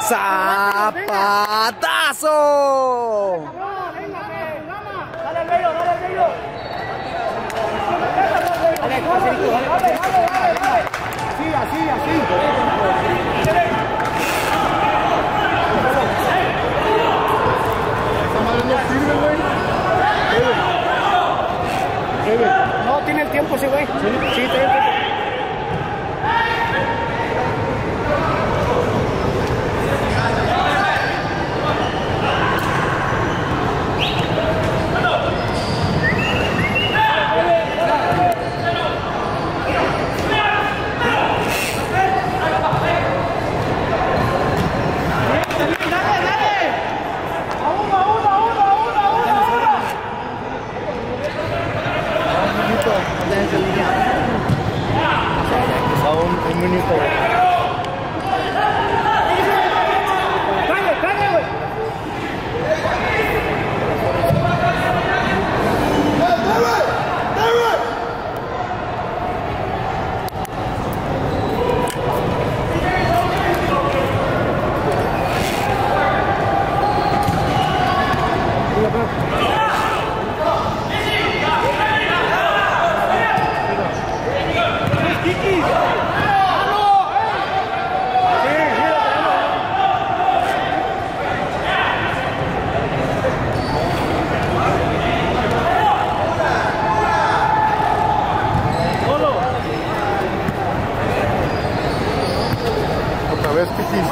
¡Zapatazo! Dale, Bello, dale, Bello. Dale, así. Esa madre no sirve, güey. No, tiene el tiempo ese güey. Sí, tiene el tiempo. Un minuto. Otra vez, Kikis.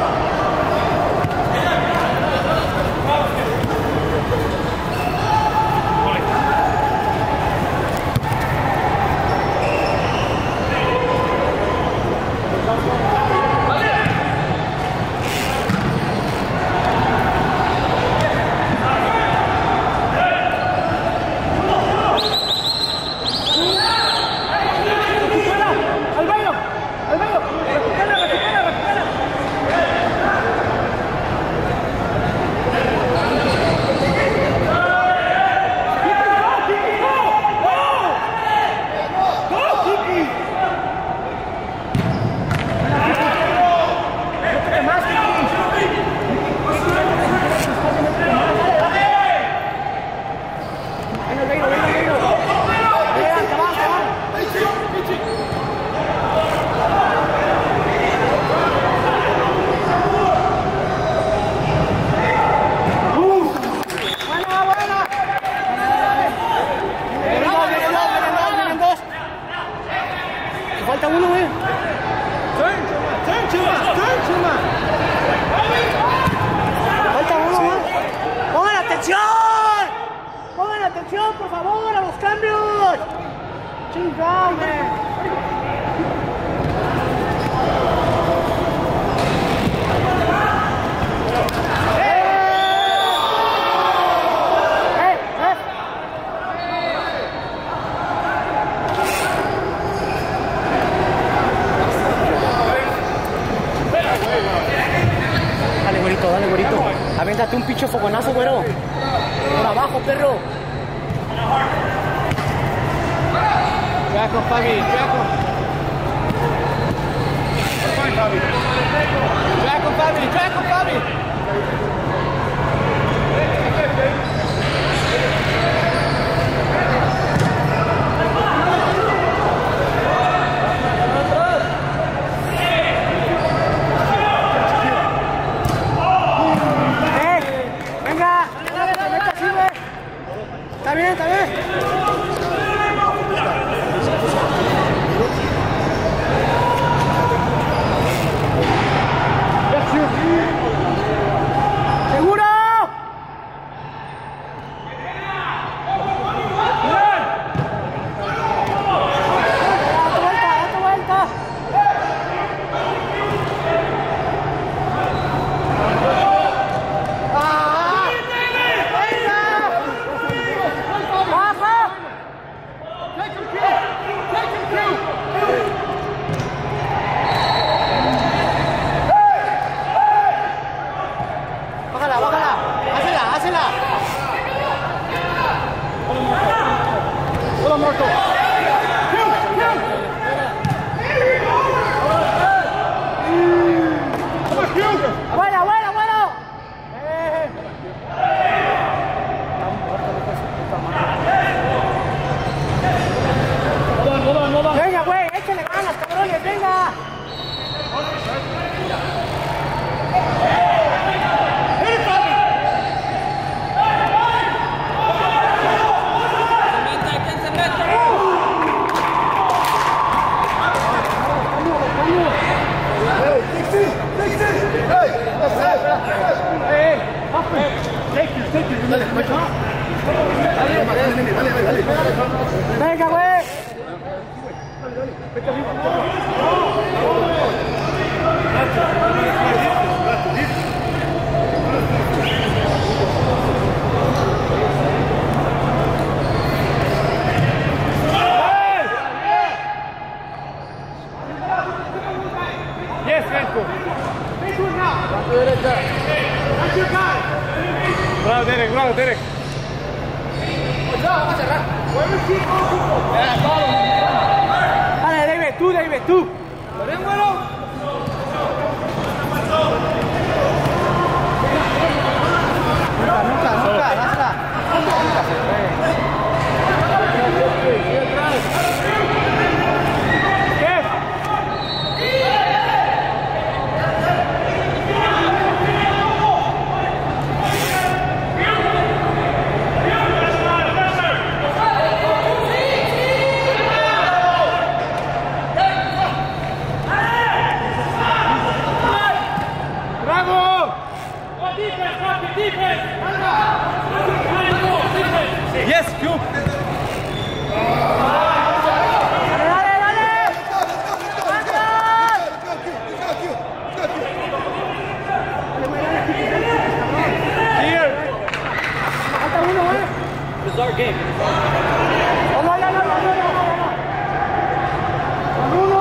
Falta uno, güey. Falta uno, güey. Pongan atención, por favor, a los cambios. Chingada, güey. Dale, güerito. Avéntate un pinche fogonazo, güero. Por abajo, perro. Jaco, Fabi, Jaco. Jaco, Fabi. Está bien. Venga, güey. Yes, Franco. Bravo, Derek, bravo, Derek. Dale, David, tú. ¿Ven, bueno? Nunca, basta. Yes, Q. Here. Falta uno, güey. This is our game. No. Uno.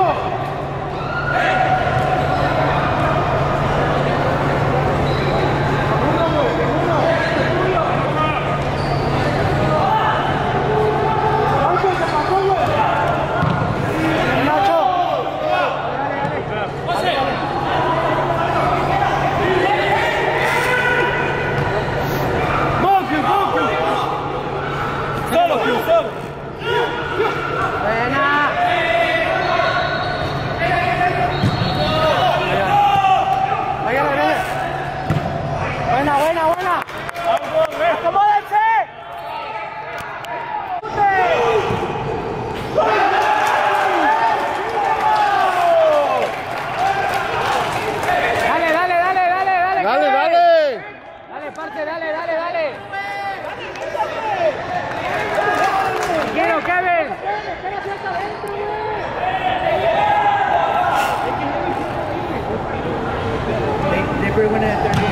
Solo. Buena. ¡Acomódense! Dale. Dale, parte, dale. Quiero, Kevin. They bring one at 30.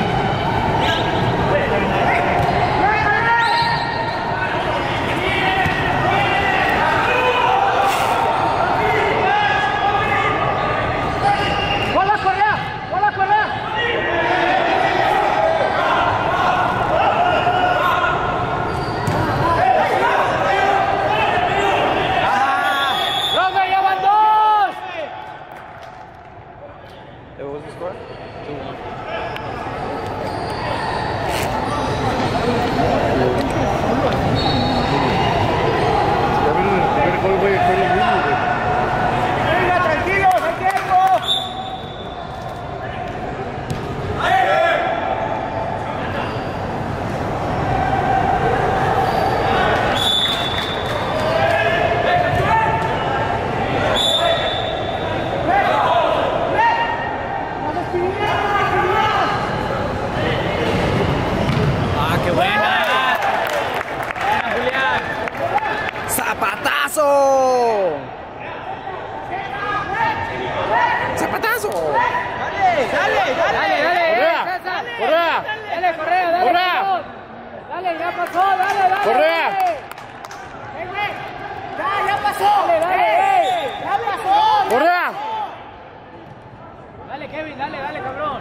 What was the score? 2-1. Venga, tranquilos, hay tiempo. ¡Qué buena! Julián! ¡Zapatazo! ¡Zapatazo! Dale. ¡Correa! Dale, Correa, dale. Correa. Dale, ya pasó, dale. Correa. Güey. Ya pasó. Dale. Ya pasó. ¡Correa! Dale, Kevin, dale, cabrón.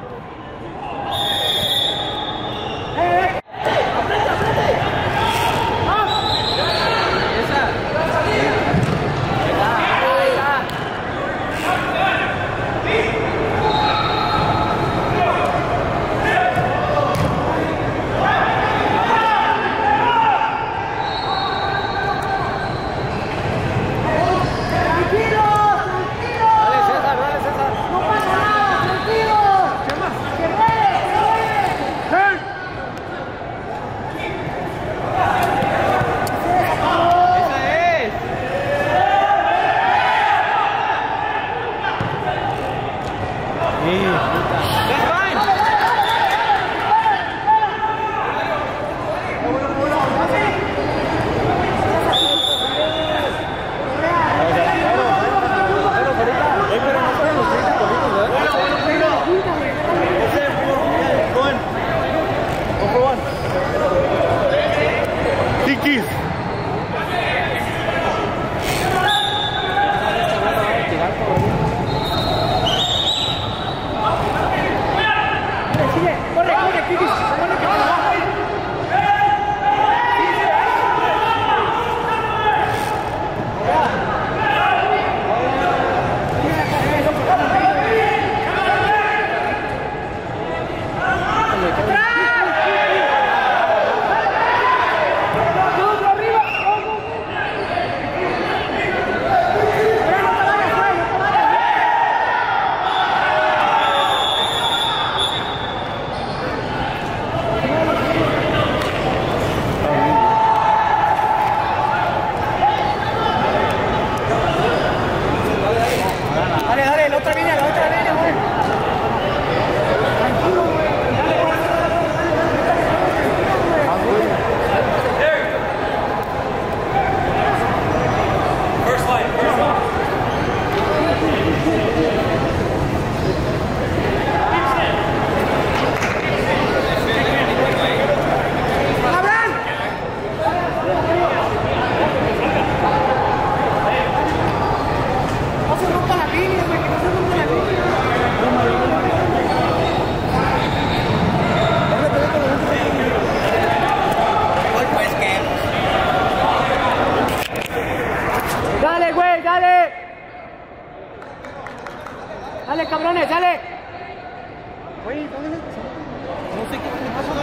Dale, cabrones, dale. Oye, ¿dónde no sé qué le pasa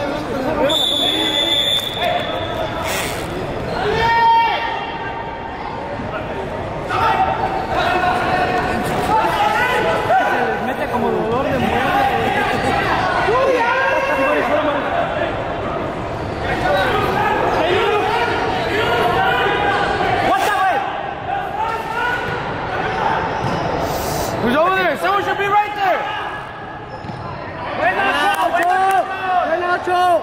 a mete como dolor de muerte. Who's over there? Someone should be right there. Buen Nacho.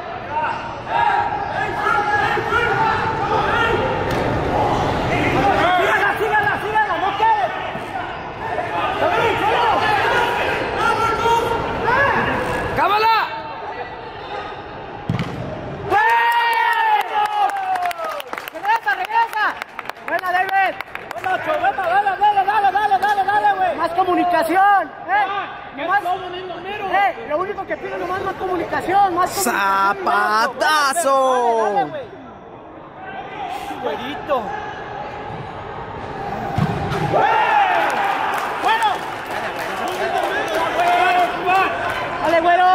Sígala, no quede. ¡Cámala! Regresa. Buena, David. Dale, güey. Más comunicación, lo único que pido nomás más comunicación, ¡Zapatazo! Dale, güey. Güerito. Bueno. Dale, güero.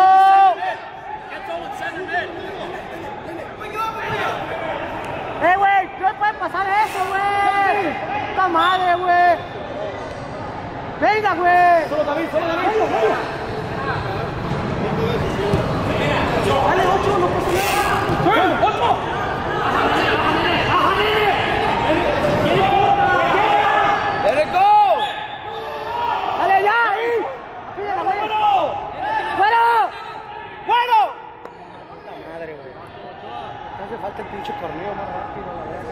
Güey, no puede pasar eso, güey. Puta madre, güey. Venga, güey. Solo David. Dale, 8, no pasa nada. 8. Let it go. Dale, ya, ahí. Pídela, güey. ¡Bueno! Puta madre, güey. No hace falta el pinche torneo más rápido, la verga.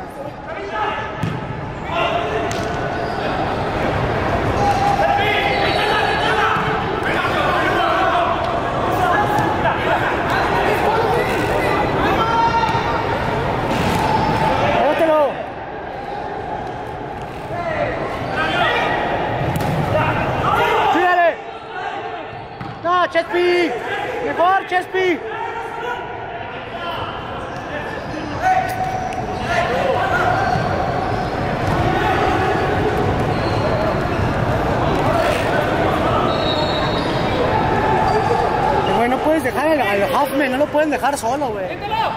Chespi, mejor Chespi. Güey, no puedes dejar al Hoffman, no lo pueden dejar solo, güey.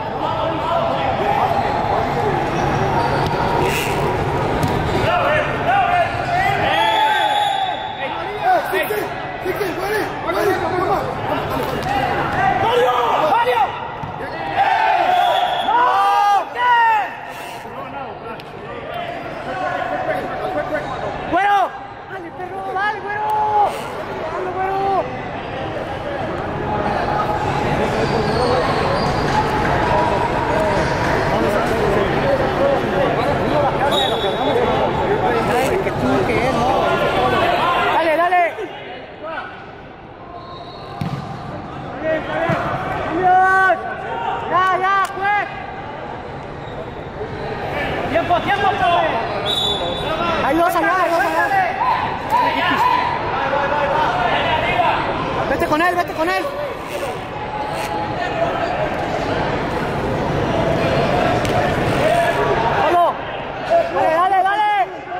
Hay dos allá. Vete con él. ¡Solo! ¡Dale!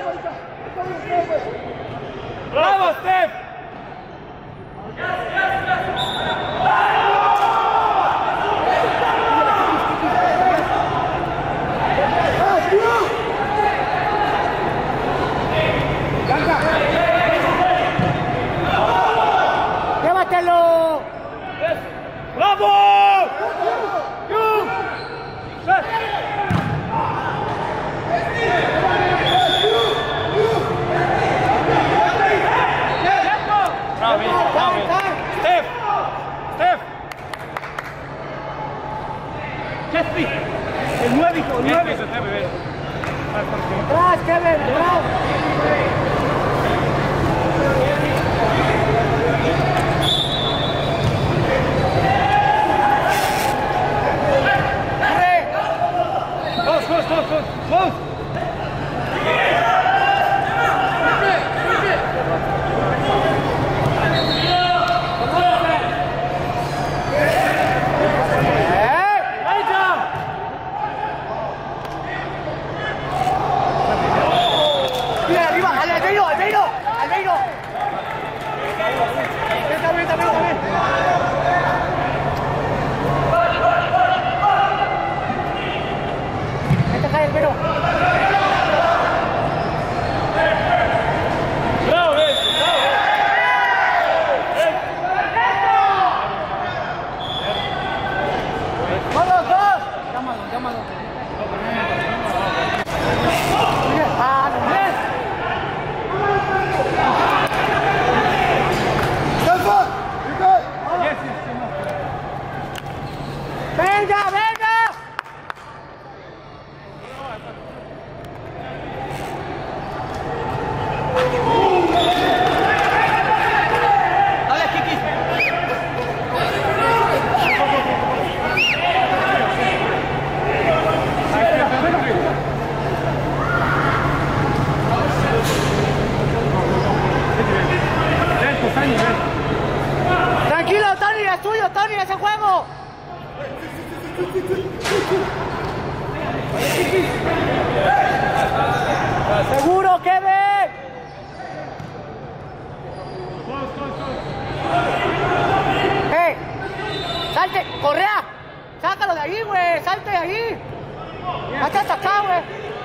¡Bravo, Steph! ¡Llévatelo! ¡Bravo! Seguro, Kevin. Salte, Correa. Sácalo de ahí, güey. Salte de ahí. Hazte hasta acá, güey.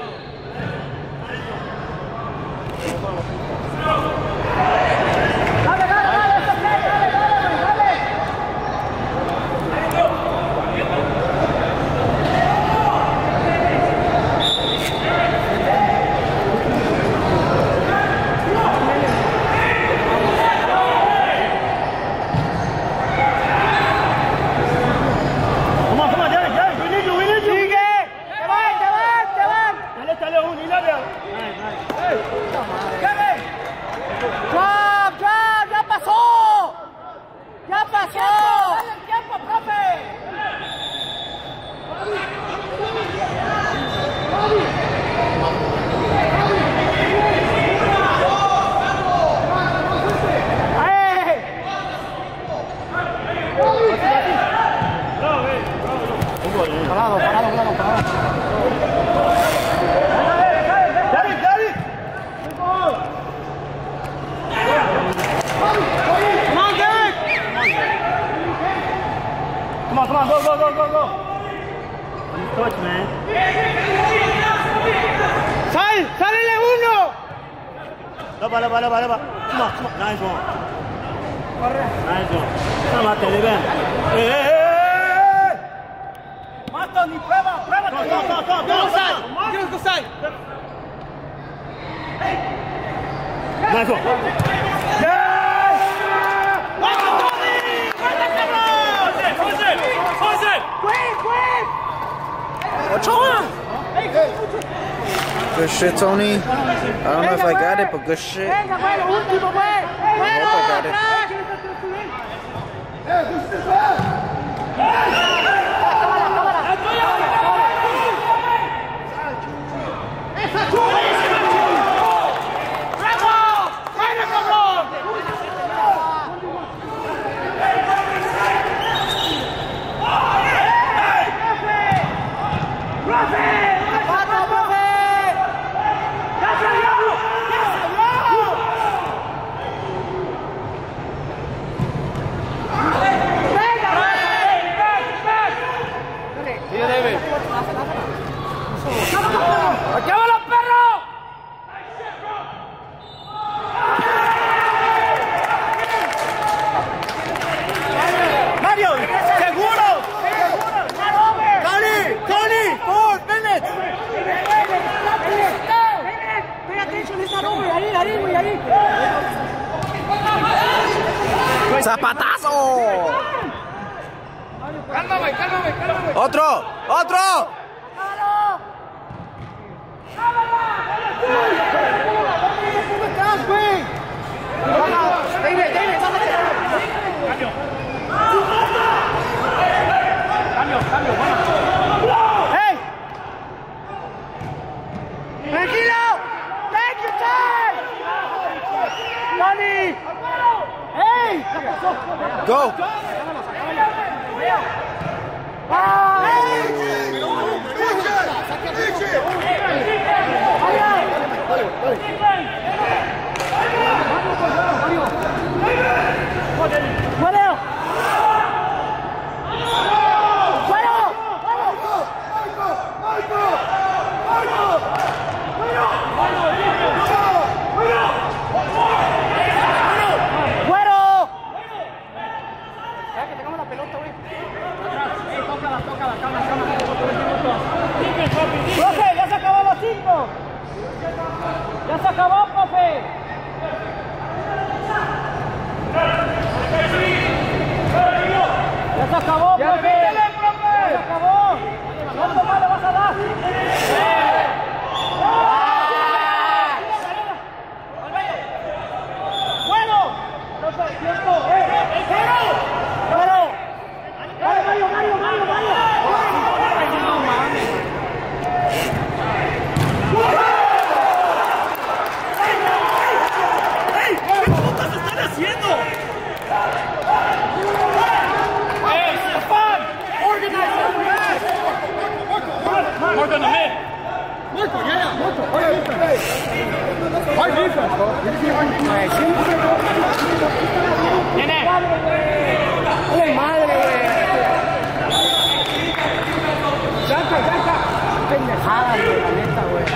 Dale, dale, dale, dale. Come on, go. Touch, man. ¡Sálele uno! Come on. Nice one. Mate, ven. Mato, ni prueba. Go. Go side. Nice one. Good shit, Tony. I don't know if I got it, but good shit. I hope I got it. ¡Acábalo, perro! Mario, seguro. Tony, 4 minutes. Pay attention, he's not over. Ahí. ¡Zapatazo! Cálmame. ¡Otro! Hey! Tranquilo! Take your time! Tony! Hey! Go! ¡Profe, ya se acabó los 5! ¡Ya se acabó, profe! ¡Ya se acabó, profe! ¡Ya se acabó! ¿Cuánto más le vas a dar? ¡Bueno! ¡Tiempo! ¡Bueno! ¡Dale, Mario! Mark on the mid. Hard defense, bro. Nene. ¡Ay, madre, güey! Yanka, Yanka. Pendejada, güey, la neta, güey.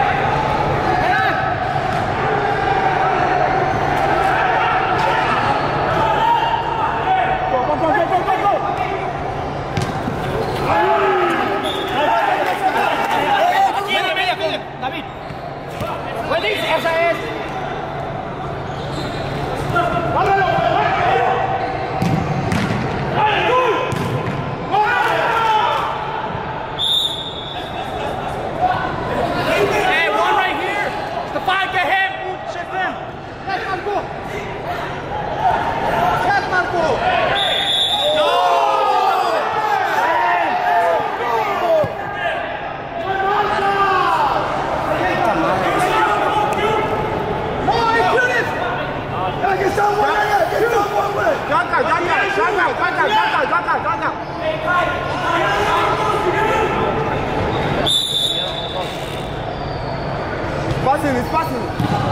David. Buenísimo. Esa es. Hey, one right here. Stefan, get him. Shift him. Yes, Marco. Yes, Marco. No. Janka. It's passing.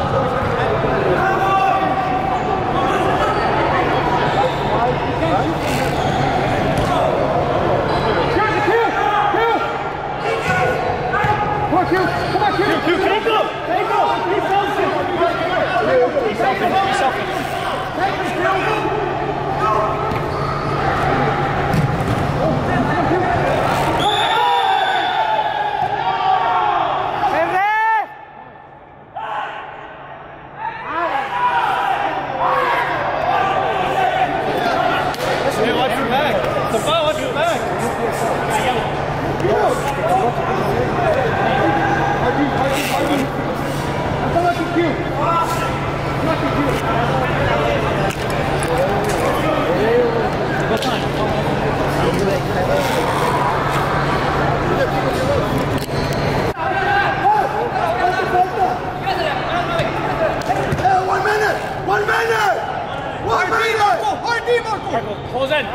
Close in.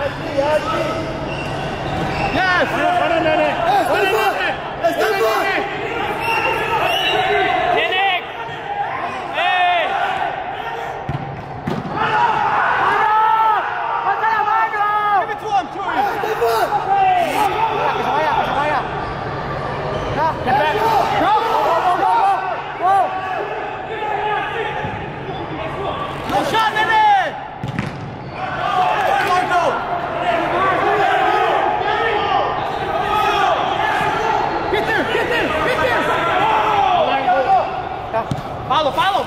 Yes! Nick! Hey! ¡Ponte la mano! Give it to him, Chewy! ¡Que se vaya! ¡No! Get back. ¡Go! No shot, baby! Follow.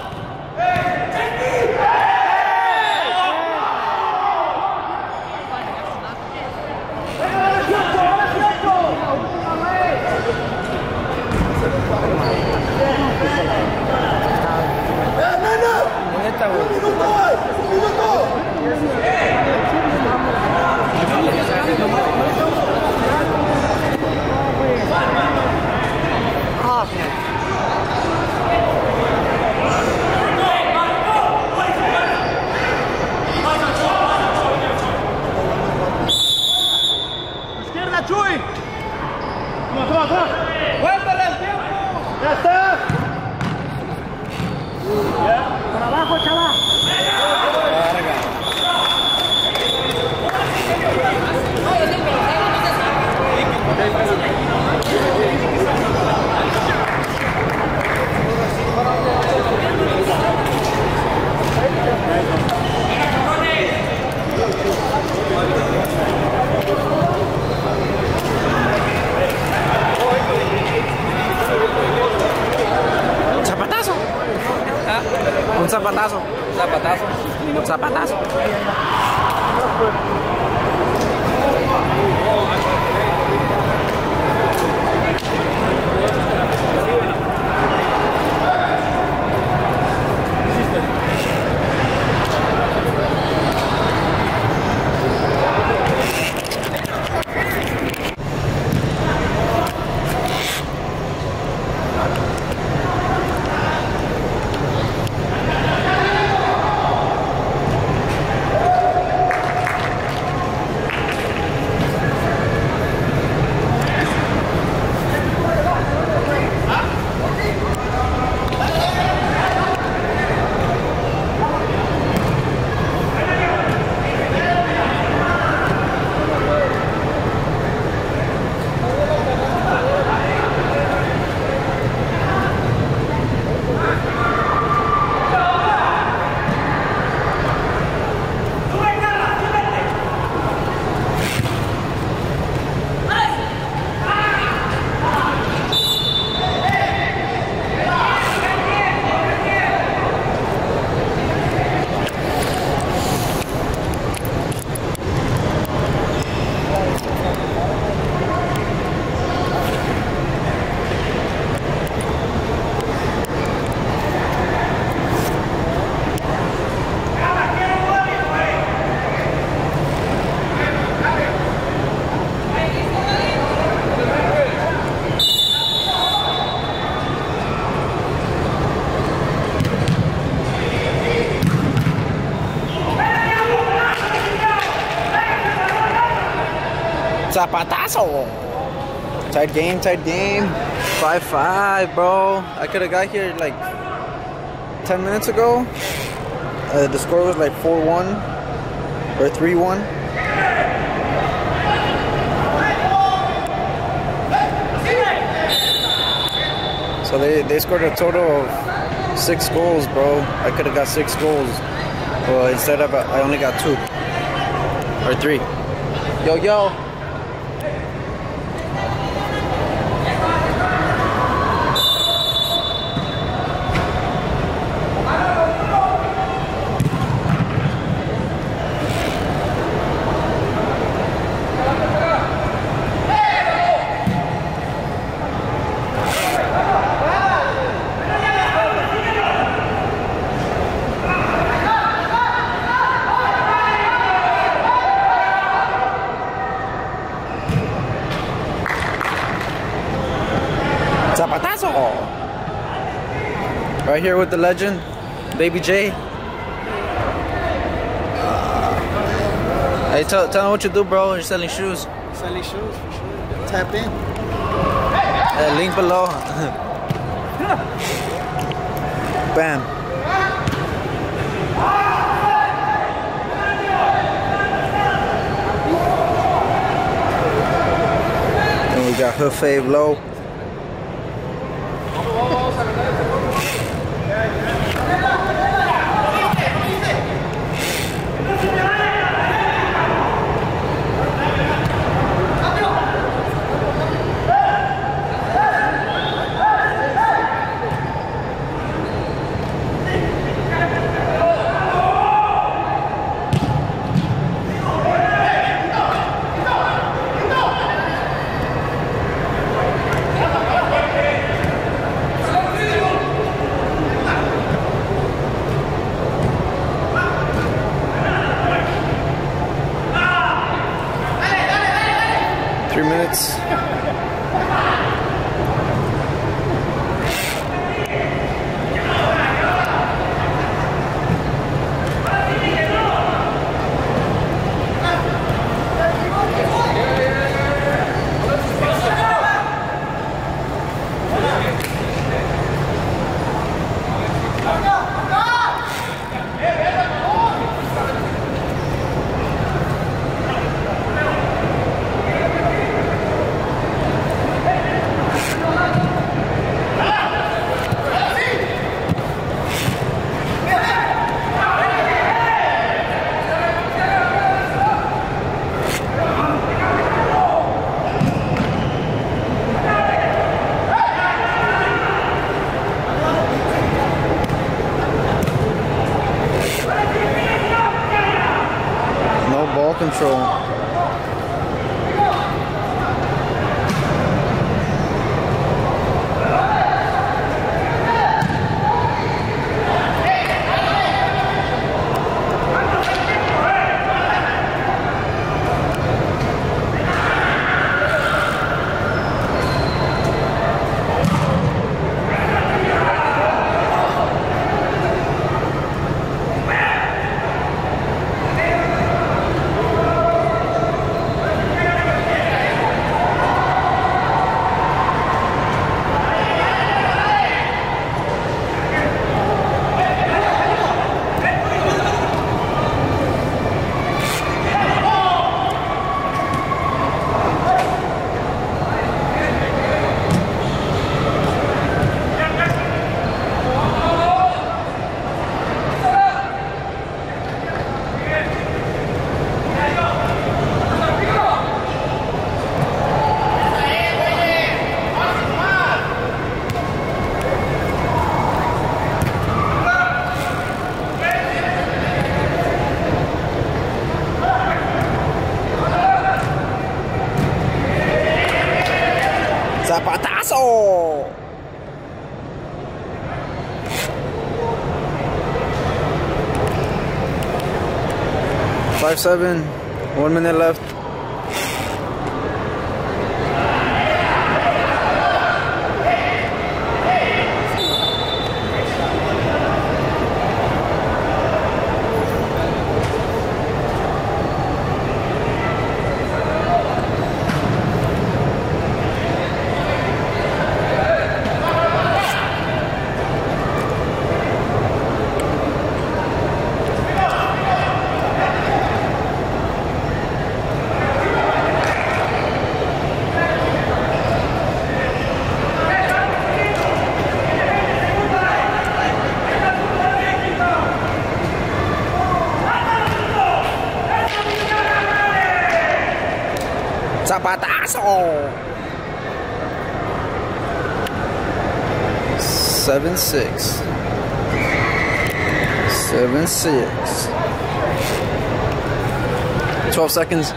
Izquierda, Chuy. Toma. ¡Cuéntale el tiempo! ¡Ya está! ¡Por abajo, chaval! Un zapatazo. Zapatazo. Tight game, tight game. 5-5, bro. I could have got here like 10 minutes ago. The score was like 4-1 or 3-1. So they scored a total of 6 goals, bro. I could have got 6 goals. Well, instead of I only got 2 or 3. Yo, yo. Zapatazo! Right here with the legend, Baby J. Hey, tell them what you do, bro. You're selling shoes. Selling shoes for sure. Tap in. Link below. Bam. And we got Hood Fave Low. Control. Zapatazo! 5-7, 1 minute left. Zapatazo! 7-6. 7-6. 12 seconds.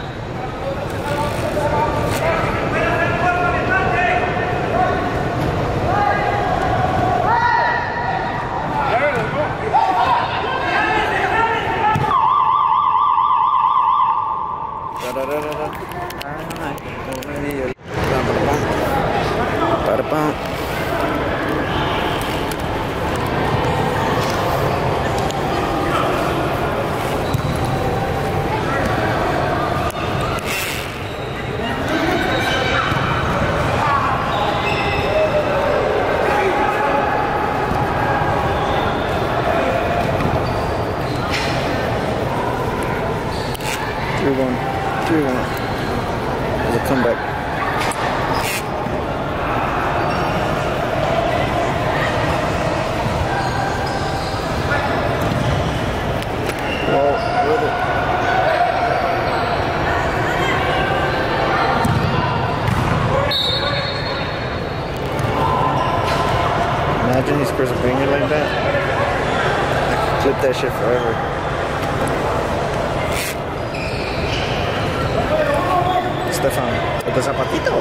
There's a comeback. Well, with it. Imagine he scores a finger like that. I could clip that shit forever. Stefan, the zapatito.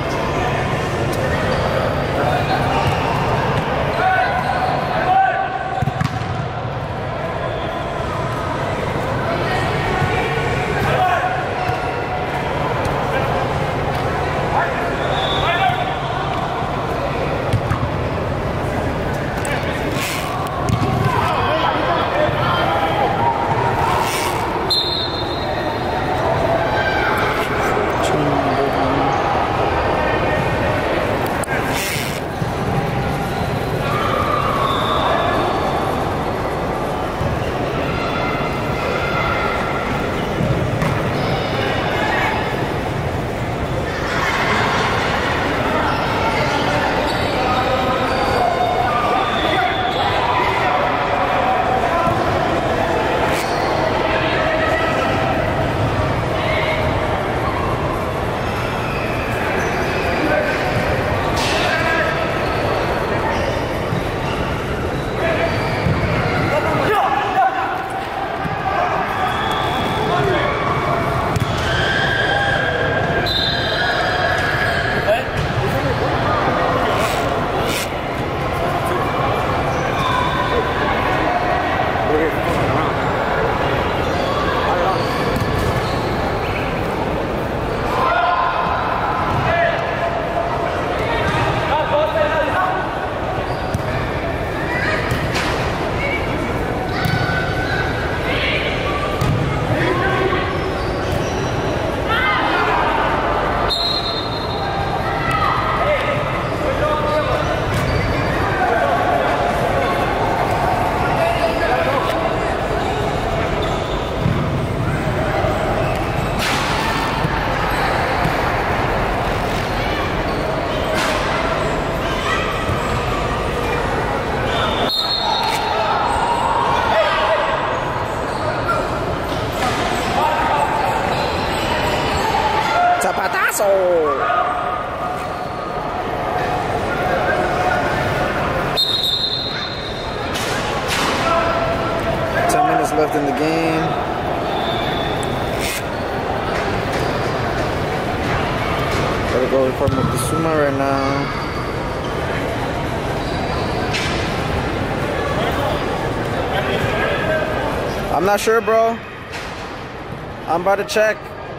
Zapatazo! 10 minutes left in the game. Gotta go record Moctezuma right now. I'm not sure, bro. I'm about to check.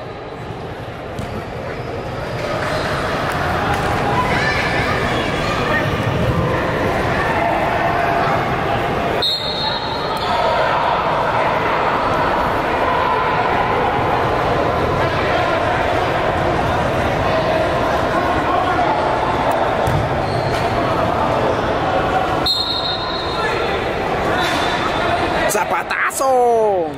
Zapatazo!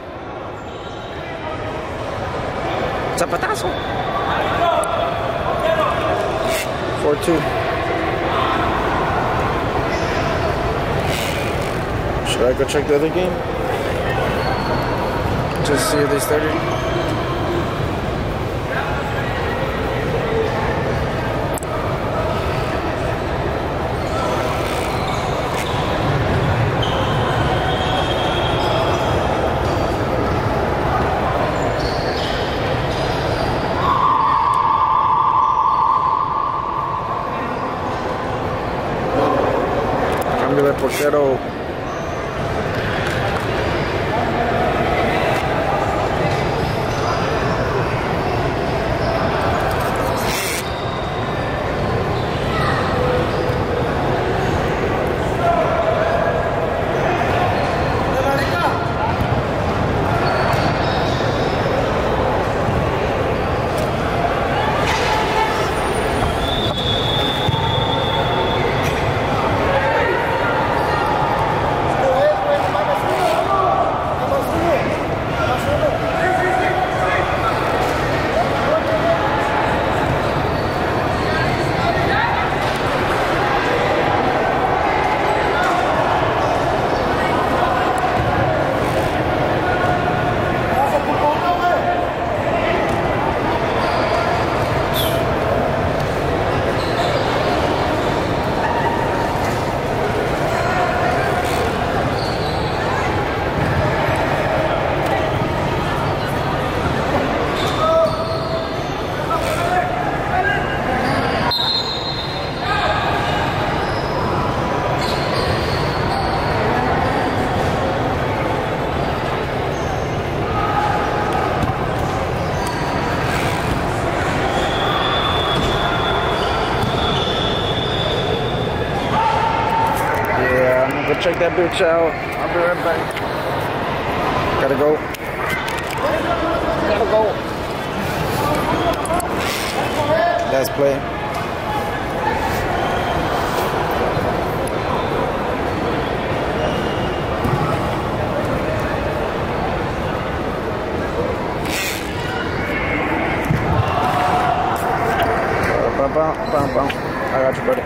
Zapatazo! 4-2. Should I go check the other game? Just see if they started. check that bitch out. I'll be right back. Gotta go. Gotta go. Let's play. I got you, buddy.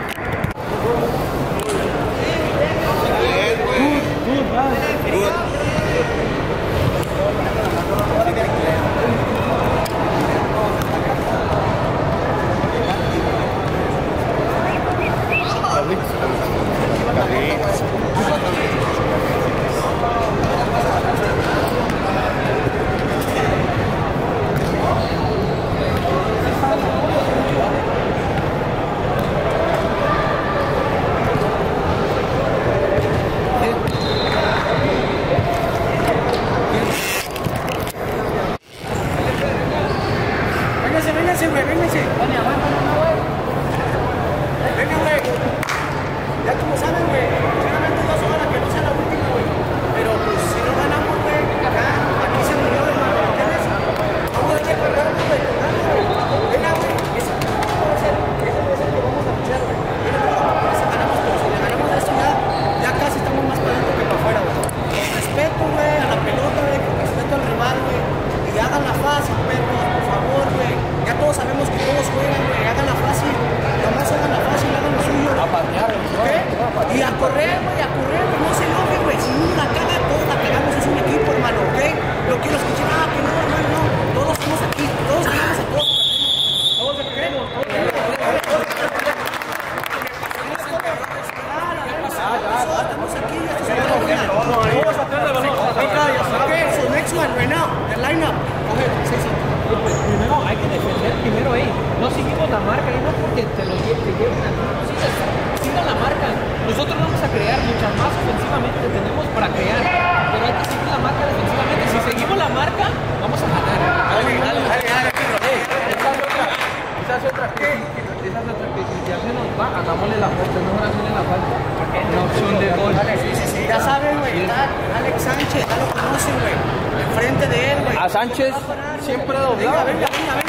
Sánchez siempre doblado. Venga.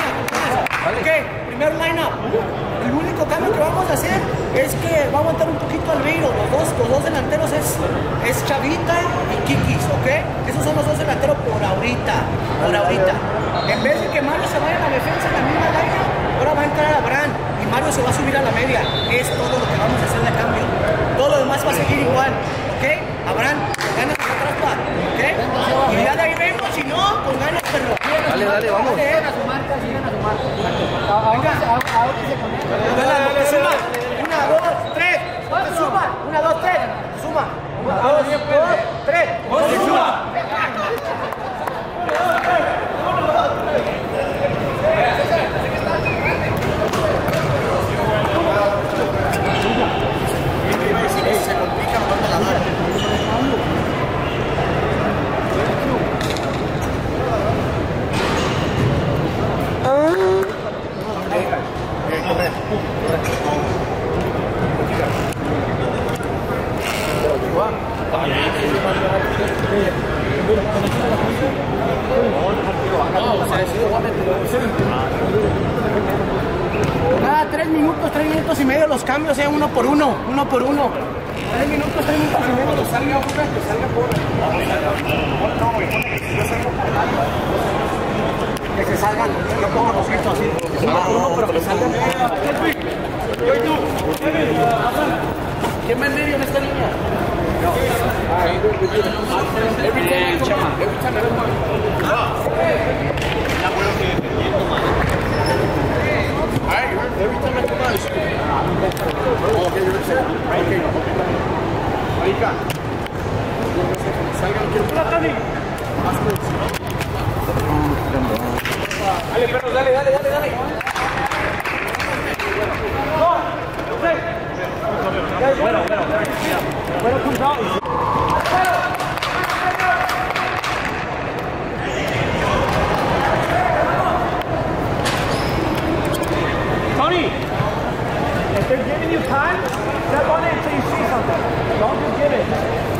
Ok, primer line-up. El único cambio que vamos a hacer es que va a aguantar un poquito Albeiro. Los dos delanteros es Chavita y Kikis, ¿ok? Esos son los dos delanteros por ahorita. En vez de que Mario se vaya a la defensa en la misma line-up, ahora va a entrar Abraham y Mario se va a subir a la media. Es todo lo que vamos a hacer de cambio. Todo lo demás va a seguir igual, ¿ok? Abraham, ganas de atrás, ¿ok? Y ya de ahí vemos, si no, con ganas, perro. Dale, vamos. Sigan a su marca. Ahora se conecta. Dale, suma. 1, 2, 3. Suma. 1, 2, 3. Suma. 1, 2, 3. Suma. Se complica cuando la mano. Cada 3 minutos y medio los cambios, uno por uno. 3 minutos y medio los salga una, que salga por. Que se salgan, yo pongo los gestos así. Uno, pero que salgan. ¿Quién va en medio en esta línea? Every time I come out, okay, you're set. Okay. Marica. Salgan, quiero Tony. Dale, perros, dale. Bueno, comes out. Tony, if they're giving you time, step on it until you see something. Don't just give it.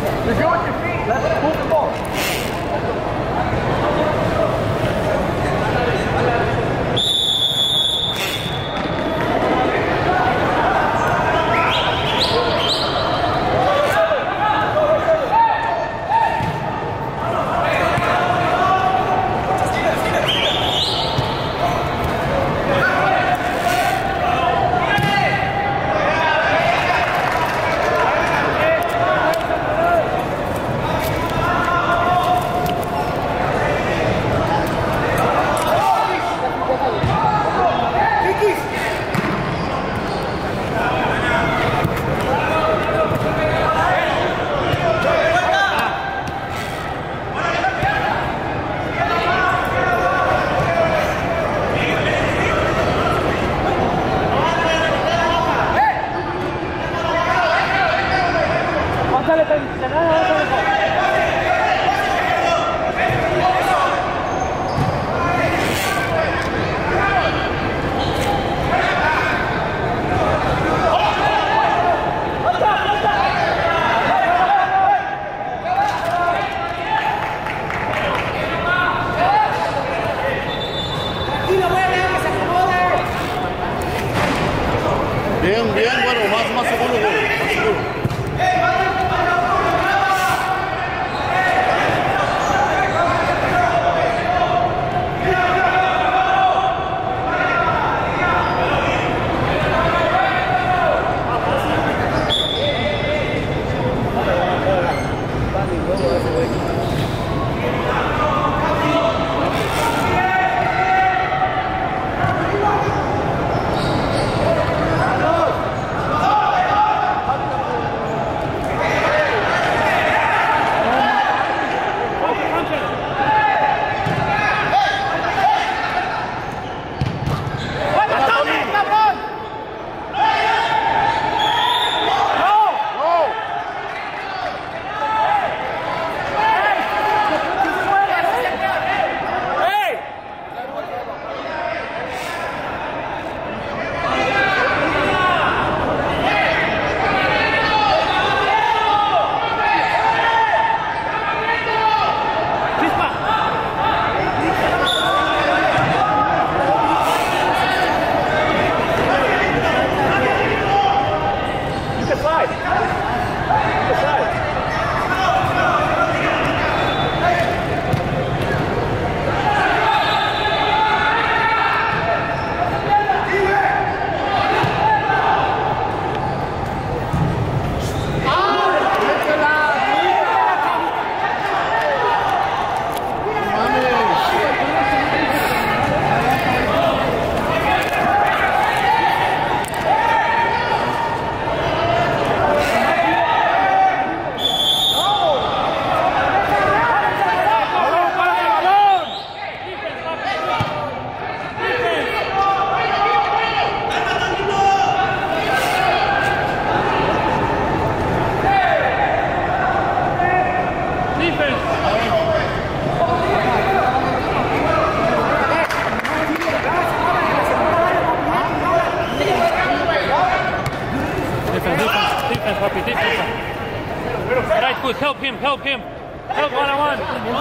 Right, good. Help him. Help one-on-one.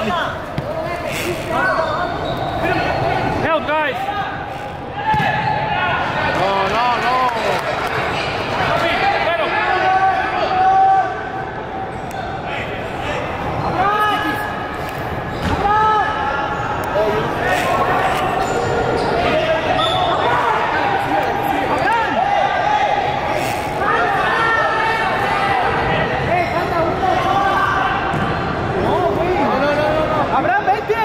Help, guys. No. Abraham, vete.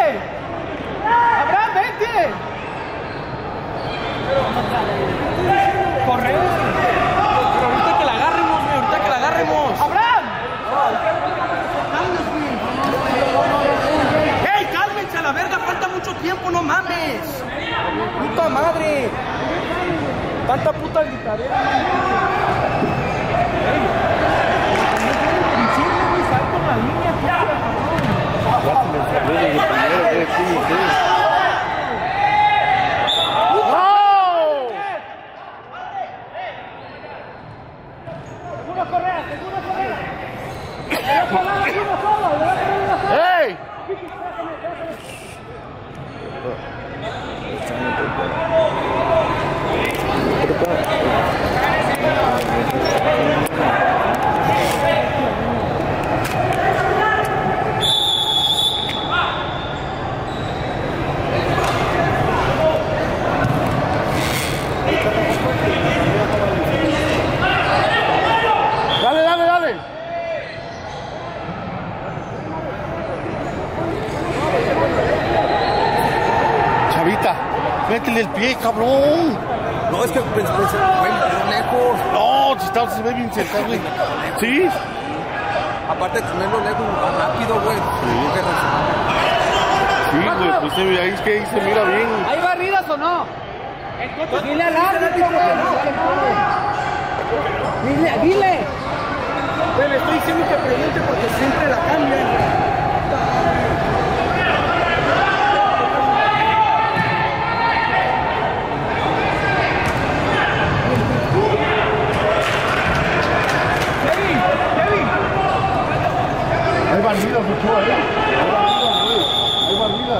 Corre. Pero ahorita que la agarremos. ¡Abraham! ¡Ey, cálmense a la verga! Falta mucho tiempo, no mames. ¡Puta madre! Tanta puta gritadera. ¡Ey! Dale. Chavita, métele el pie, cabrón. No, es que pensé, güey, lejos. No, se ve bien cerca, güey. ¿Sí? Aparte de tenerlo lejos, más rápido, güey. Sí, güey, pues ahí es que ahí se mira bien. ¿Hay barridas o no? Dile al árbitro, güey. Dile. Güey, le estoy diciendo que pregunte porque siempre la cambian. Kevin. Hay bandidas, Ochoa, ¿eh? Hay bandidas.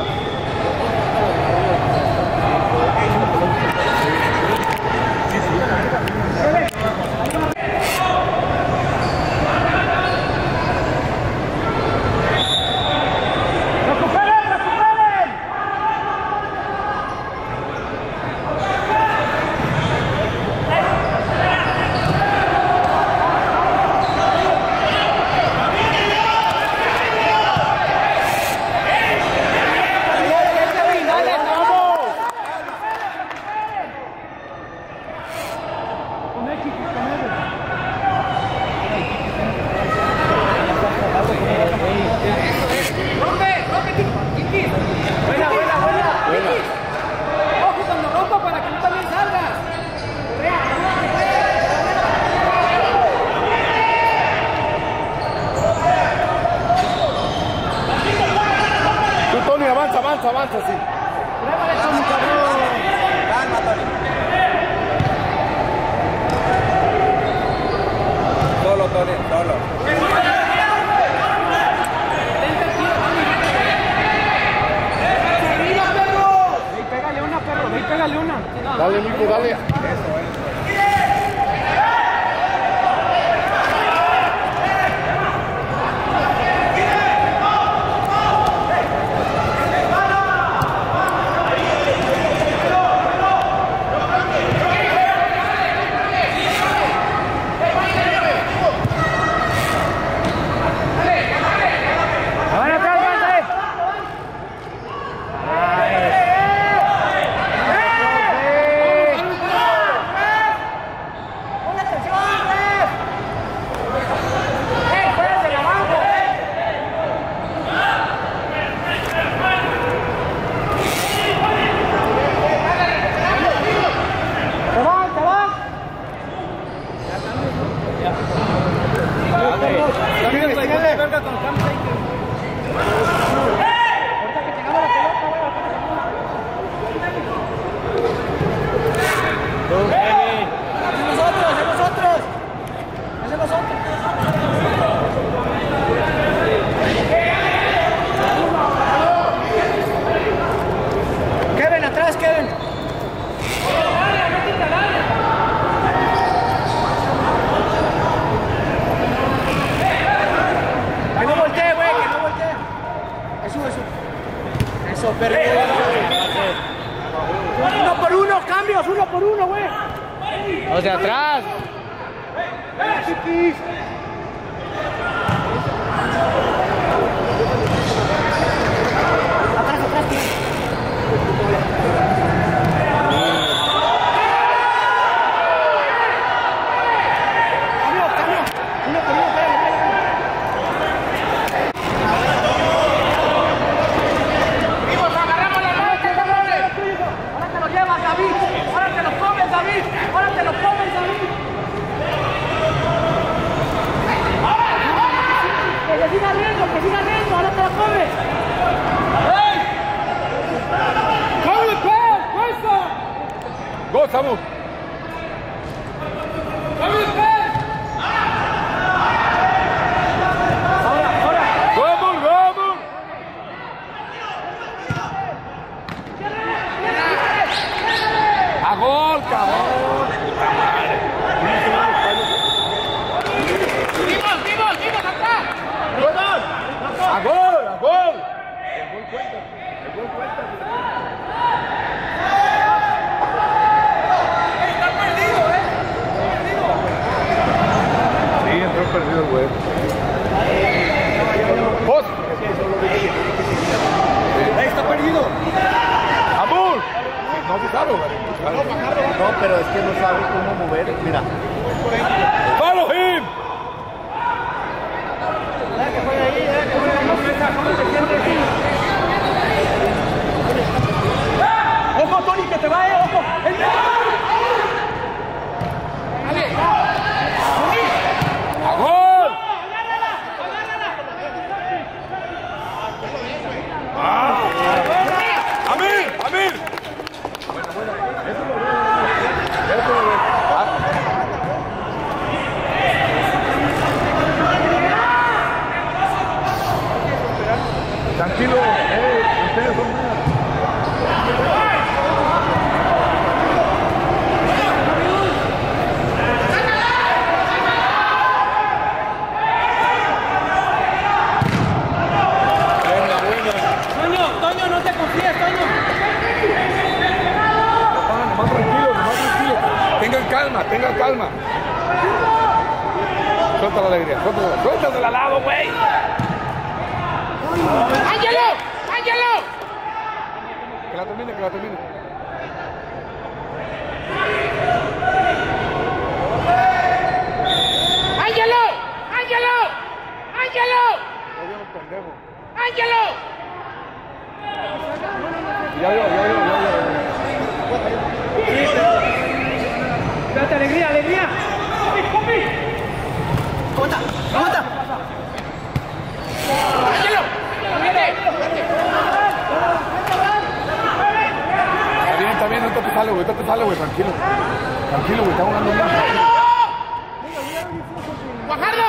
Avanza, sí. Calma, Tony. Solo, Tony, solo. Pégale una. Dale, Nico, dale. Eso, perdido. Uno por uno, cambios, uno por uno, güey. Los de atrás. Chiquis. Atrás, atrás, tío. Cambio. Uno por uno, Vivos, agarramos la noche, cabrones. ahora te lo llevas, David. Ahora te lo comes, David. Ahora te lo comes, David. Que siga riendo, ahora te lo comes. Go, Samu. Vamos. A gol, cabrón. Vivos, atrás. A gol. Sí, entró perdido el güey. ¡Post! Está perdido. ¡Amor! No se sabe, güey. No, pero es que no sabe cómo mover. Mira. ¡Follow him! Ojo, Tony, que te va, ojo. ¡A gol! ¡Amir! Tranquilo, ustedes son míos. Toño, no te confíes, Toño. Más tranquilo. Tengan calma. Suelta la alegría, suéltala al lado, güey. ¡Ángelo! Que la termine. ¡Ángelo! Ya. Espérate, alegría. Aguanta. Está bien, no te sale, güey, tranquilo, güey, está jugando bien. ¡Guajardo!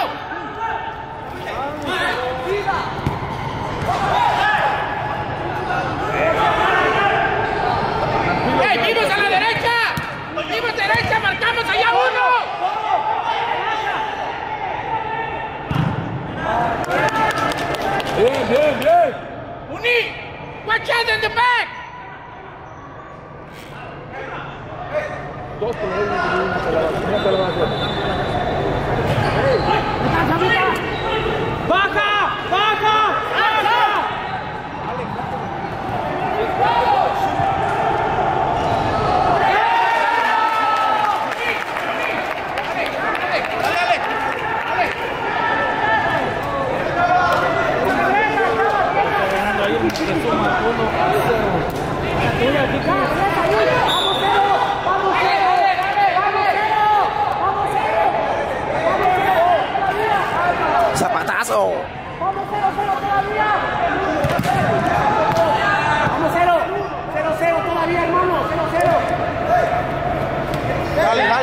¡Ey, vivos a la derecha! ¡Vivos derecha! ¡Marcamos allá uno! Bien. ¡Uní! ¡Watch out in the back! Dos por ahí, una te la va a hacer. ¡Baja! ¡Zapatazo! ¡Vamos 0-0 todavía! ¡Vamos 0-0 todavía, hermano! ¡0-0! Dale, va.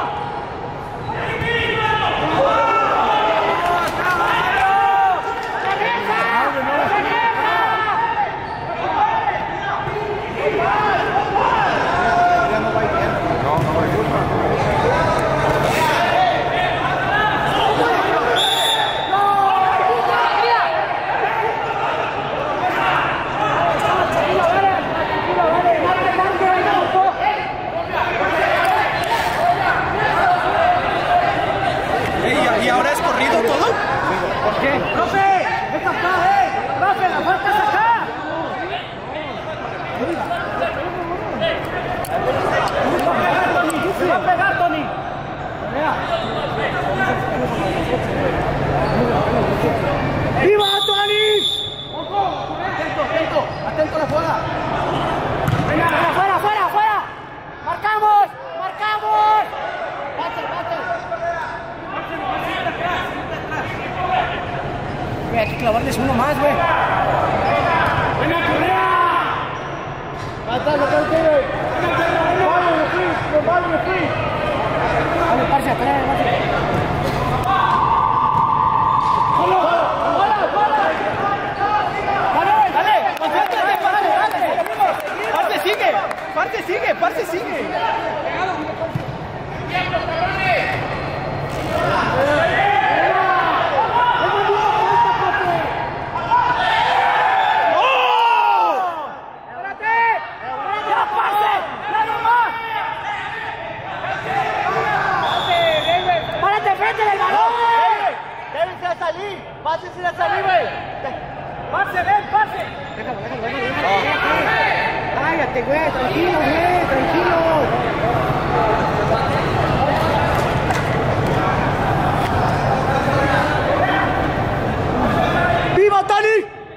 ¡Viva, Tony! Atento, atento a la jugada. Venga, fuera, fuera, fuera. Marcamos, marcamos. Pate. Hay que clavarles uno más, güey. Venga, Correa. Vale, parce, atrás, Parte sigue. ¡Párate frente del balón! Deben a salir. Pásense a salir, güey. ¡Pase, ven, pase! Déjalo. Cállate, güey, tranquilo, tranquilo. ¡Viva, Tony!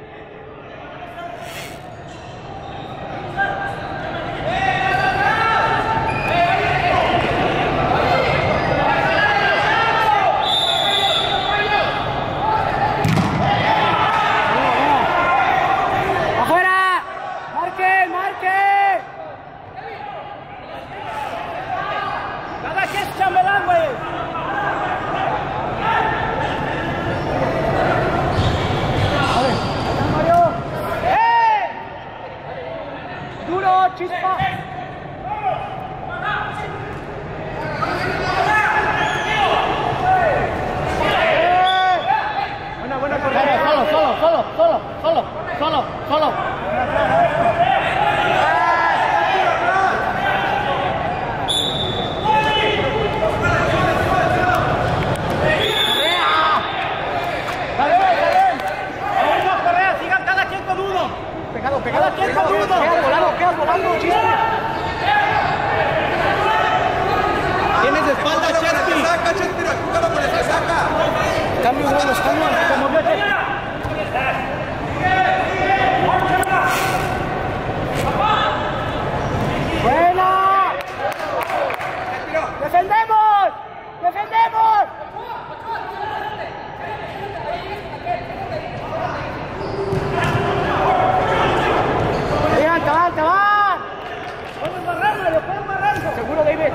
Chispa. Buena correa. Solo. Correa, sigan cada quien con uno. Pegado. Quedas volando, Chispa. Tienes de espalda, Chespi. Saca, Chespi, júgalo con el que saca. Cambio, buenos cambios. Se movió Chespi. ¡Buena! ¡Defendemos! Te van. Pueden barrarlo. Seguro, David.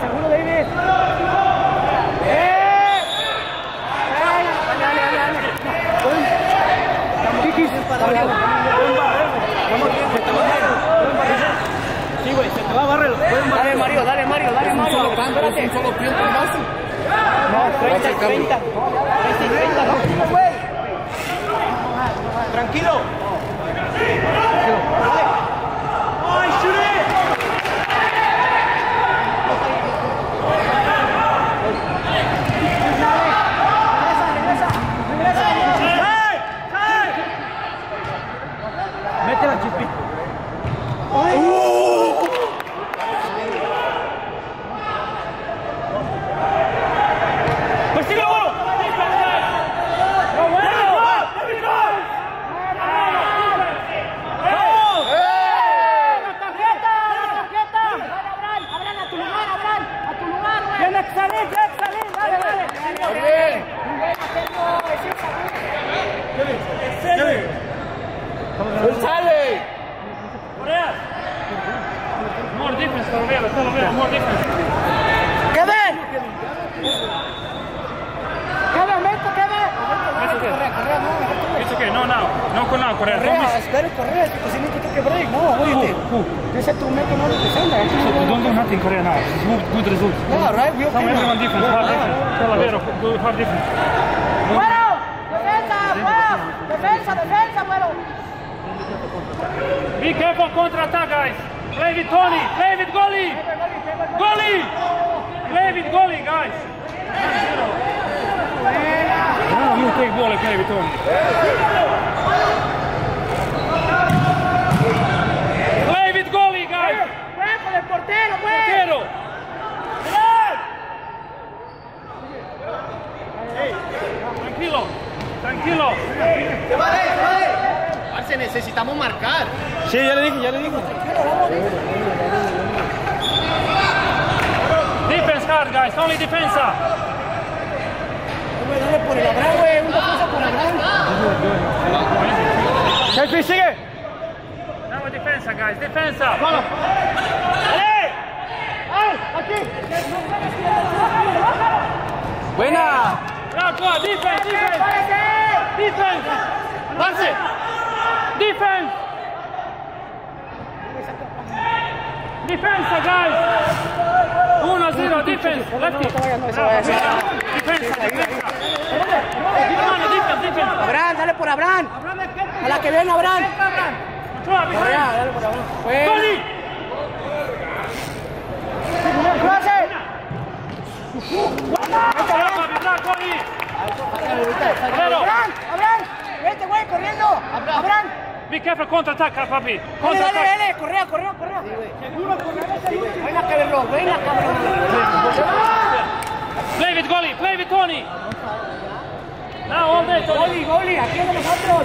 Sí, güey, se te va a barrer. Dale, Mario. Espérate. Un solo tiempo más. No, 30. Tranquilo. Métela, Chispito. ¡Persigue, bueno! ¡Sale! More defense, more defense. ¡Qué ven! No con la Correa. Correa, espera Correa, because you need to take a break. No, what do you think? You said to make another defender. So don't do nothing Korea now. It's good results. Yeah, right? We okay. Everyone different. Hard different. Hard different. ¡Bueno! ¡Defensa! ¡Fuera! ¡Defensa! ¡Defensa! ¡Bueno! Be careful contra-attack, guys. Play with Tony. Play with goalie. Goalie. Play with goalie, guys. Now you take ball and play with Tony. Play with goalie, guys. ¡Juega con el portero, pues! Portero. Tranquilo. Tranquilo. Parce, necesitamos marcar. Sí, ya le dije. Defense hard, guys. Only defensa. Dale por el Abraham, güey. Un defensa por Abraham. Selfie, sigue. Now defensa, guys. Defensa. Buena. Bravo, defense, defense. Defense. Parce. Defense. Defensa, guys. 1-0, defense. Lefty. Defensa, defensa. Hermano, defense. Abraham, dale por Abraham. A la que viene Abraham. Correa, dale por Abraham. Goalie. ¡Abraham! ¡Vete, güey, corriendo! ¡Abraham! Be careful, counter-attack, papi. Dale, Counter-attack. dale, Correa. Seguro, Correa. Venga, cabrón. Play with goalie, play with Tony. Now all day, Tony. Goli, aquí es de nosotros,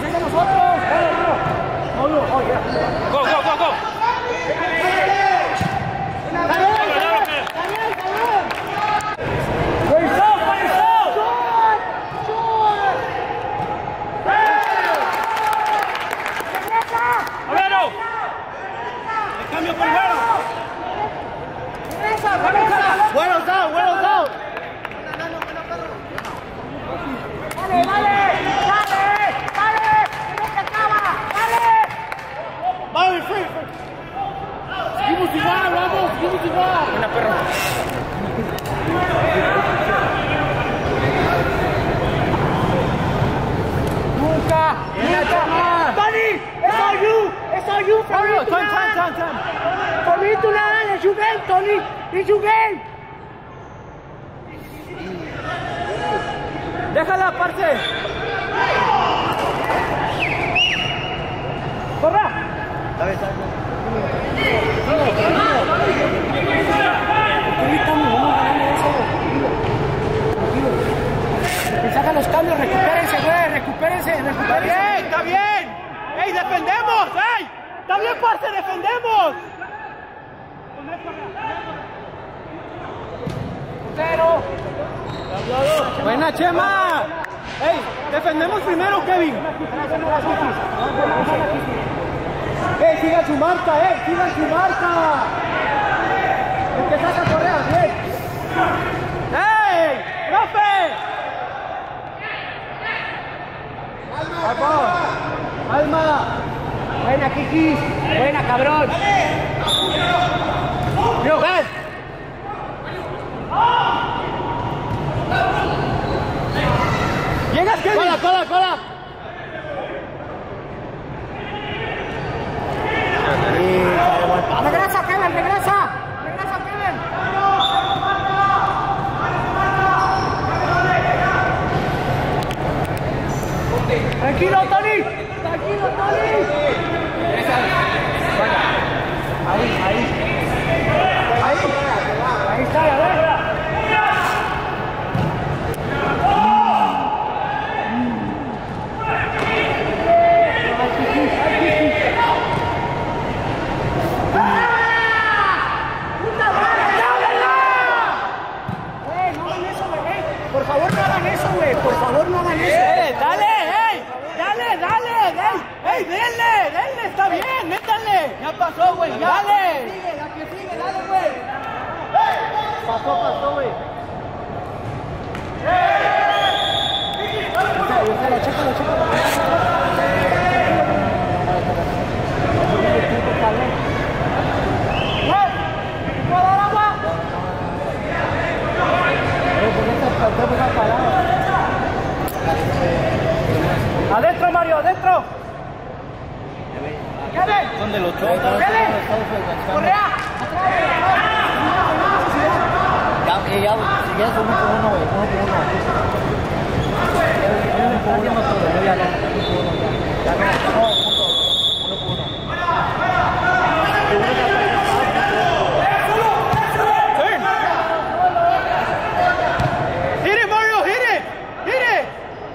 Go. Avero. Cambio por bueno. Buenos out. ¡Dale! ¡No se acaba! ¡Dale! Vamos, free. Seguimos igual, vamos. Buena perro. Nunca. ¡Tony! ¡It's all you! For me to Time. learn! It's your game, Tony! It's your game! Déjala, parce. ¡Corra! Saca los cambios, recupérense, güey, recupérense. Está bien. ¡Ey, defendemos! ¡Ey! ¡Está bien, parce, defendemos! Buena, Chema. ¡Ey, defendemos primero, Kevin! ¡Ey, sigan su marca, sigan su marca! El que saca Correa, bien. ¡Ey, profe! ¡Alma! Buena, Kikis. Buena, cabrón. ¡Yo, ven! ¡Llegas, Kevin! ¡Cola! ¡Regresa, Kevin! ¡Regresa, Kevin! Tranquilo, Tony. Ahí está, a ver. Por favor, no hagan eso, güey. Por favor, no hagan eso. ¡Dale! ¡Denle! ¡Está bien! ¡Métanle! ¡Ya pasó, güey! ¡Dale! La que sigue, dale, güey. Pasó, güey. Chécalo. Adentro, Mario, adentro. Son de los Correa. Ya, si ya son 1 por 1, güey, 1 por 1. Está haciendo todo, ya no, 1 por 1 ya. Ya no, 1 por 1. Hit it, Mario, hit it. Hit it.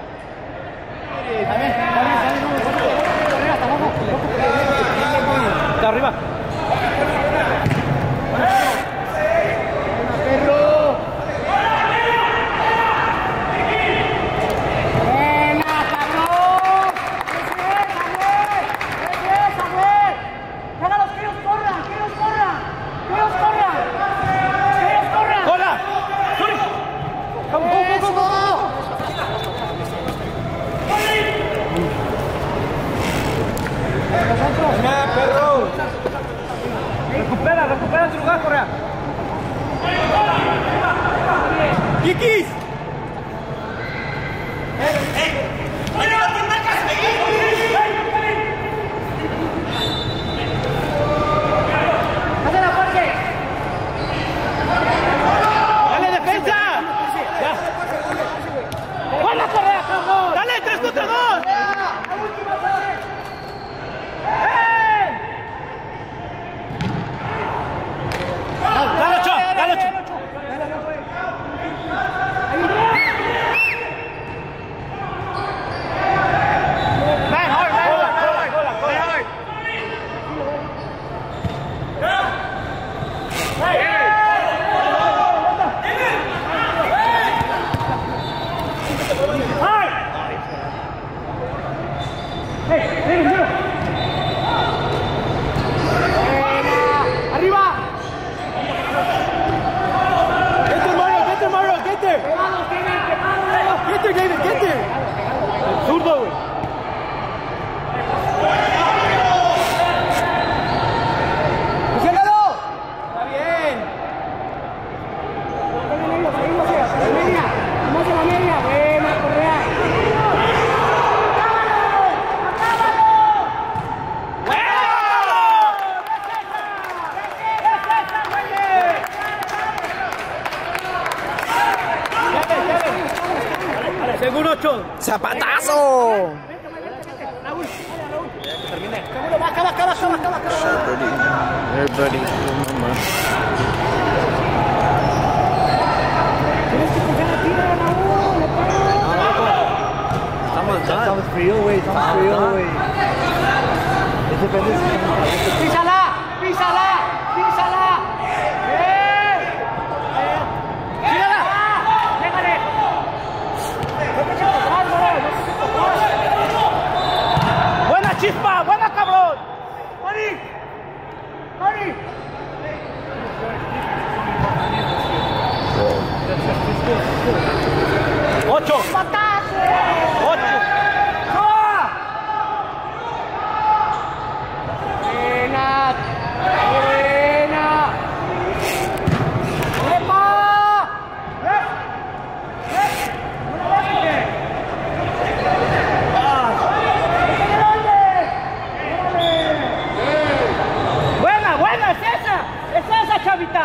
Está arriba. Recupera tu lugar, Correa. Kikis. Dale, defensa. Ya. ¡Buena, Correa, cabrón! Dale, 3 contra 2. Dale, Ocho. Seguro 8. ¡Zapatazo! Acaba. Everybody. Estamos fríos, güey, güey. Ese pendejo es ¡Písala! ¡Buena chispa! ¡Buena, cabrón! ¡Mari! 8. ¡Patazo! 8. ¡Buena! ¡Es esa, chavita!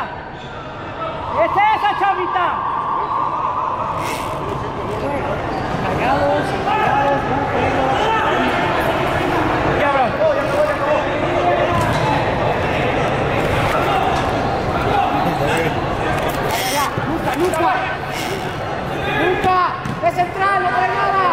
Callados. Ya, bro. Nunca. De central, no trae nada.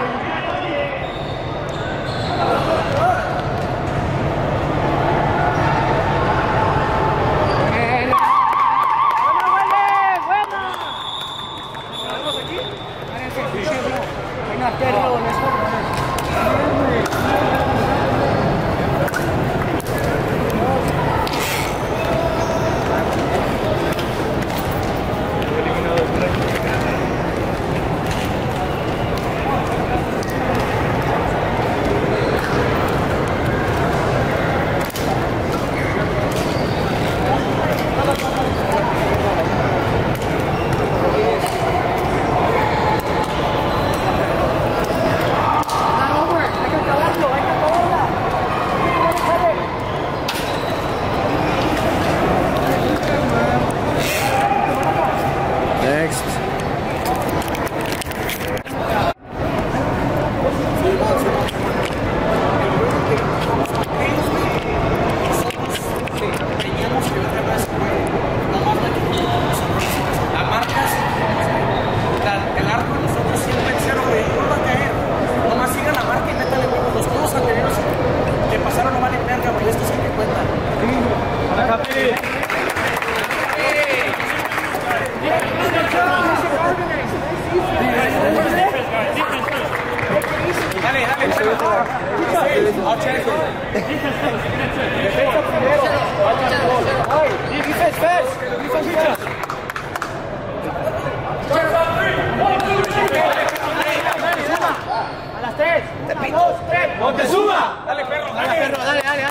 I'll check it. Defense first. Defense first. A las 3. 1, 2, 3. ¡Montezuma! Dale, perro, dale.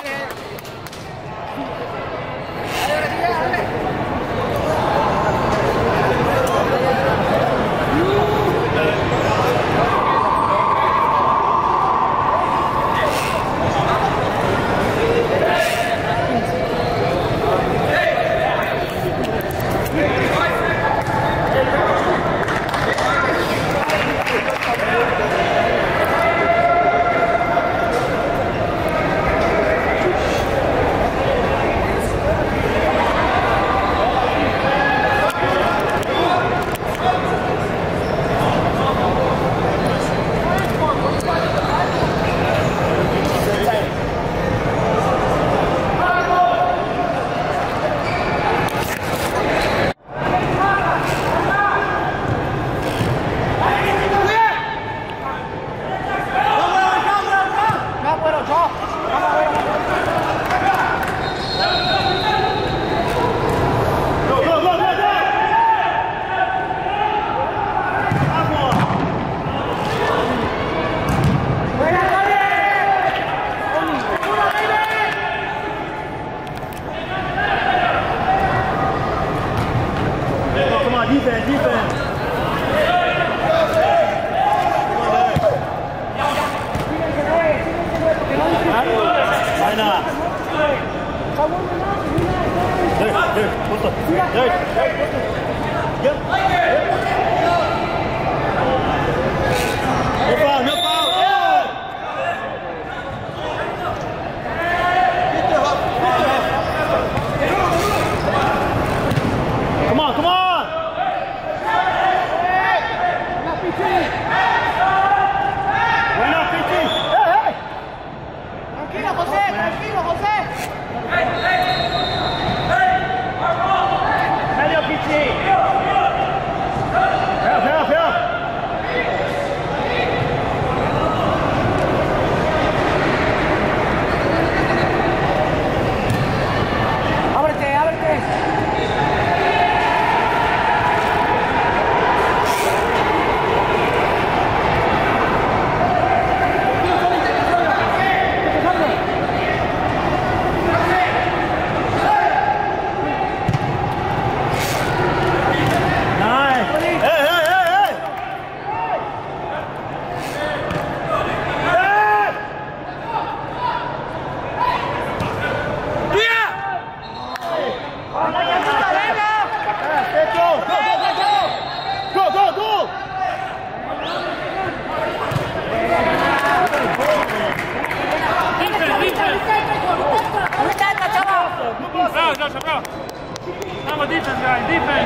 Bravo, defense, guys, defense.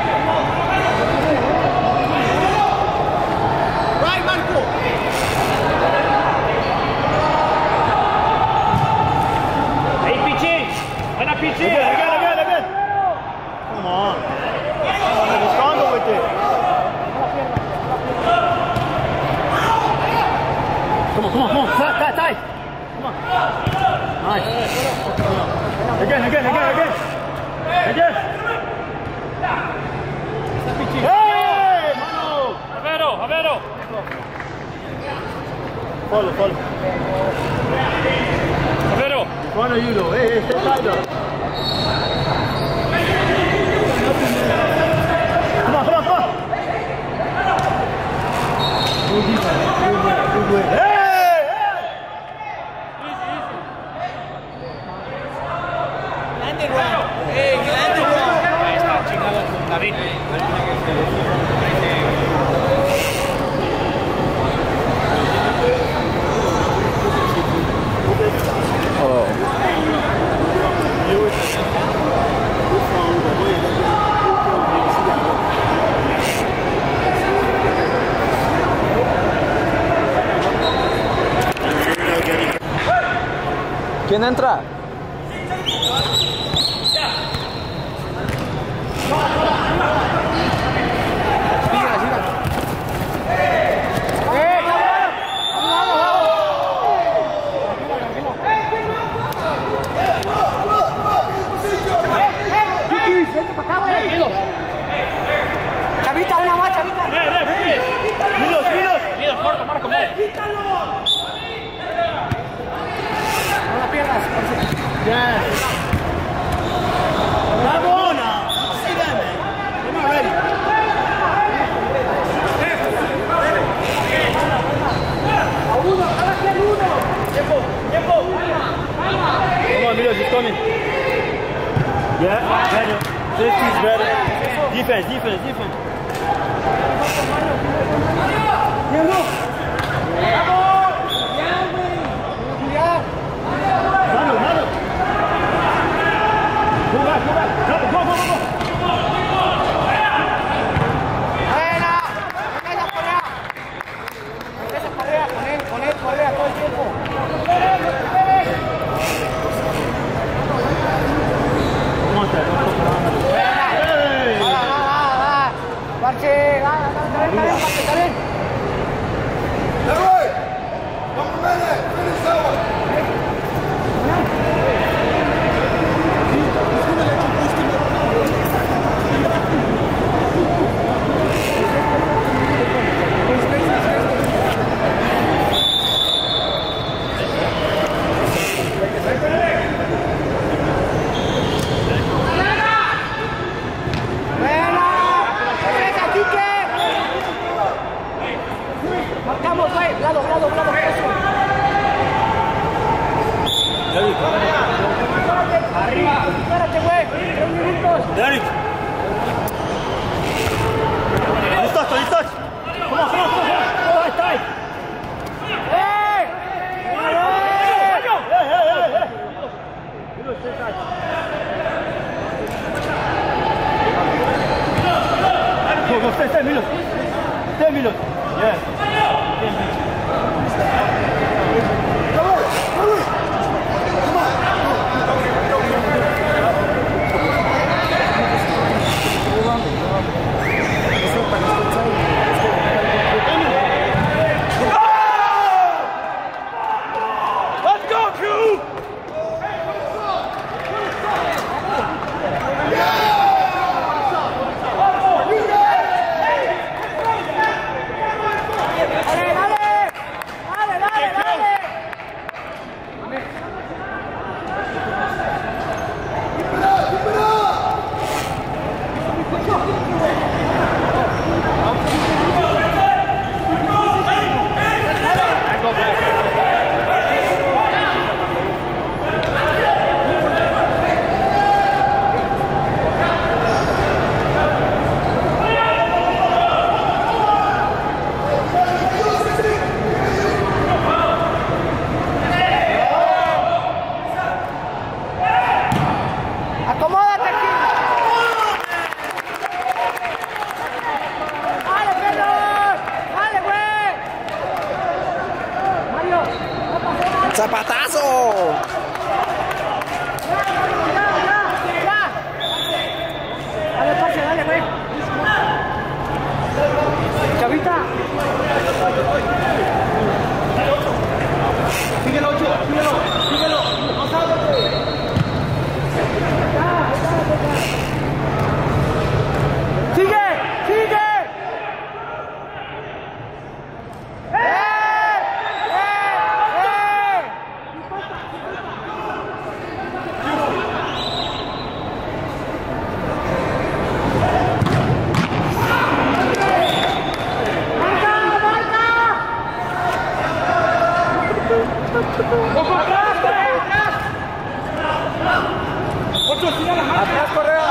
Right, Marco. Hey, PG. Buena PG. Again. Come on. Be stronger with it. Come on. Tight. Come on. Nice. Again. Hey! Mano! Avero! Follow. Avero! One of you though. Hey, stay tight though. Come on. Good way. Hey! Landed wrong. Hey, landed wrong. Ahí está chingado con David. ¿Quién entra? Yes. Come on now. See that, man. They're not ready. Come on, Milos, he's coming. Yeah, better. Safety's better. Defense. Mano. Go back. Go. Buena. Esa Correa. Con él, Correa todo el tiempo. Marche, dale. Marcamos, güey, lado, eso. Arriba, espérate, güey, 3 minutos. Derek. Touch. Come on. Tight. ¡Hey! Go, 10 minutes. 10 minutes. Yeah. ¡Zapatazo! Dale, parce, dale, güey. Chavita. Síguelo, síguelo. No salgas, güey. ¡Sigue! Atrás, Correa.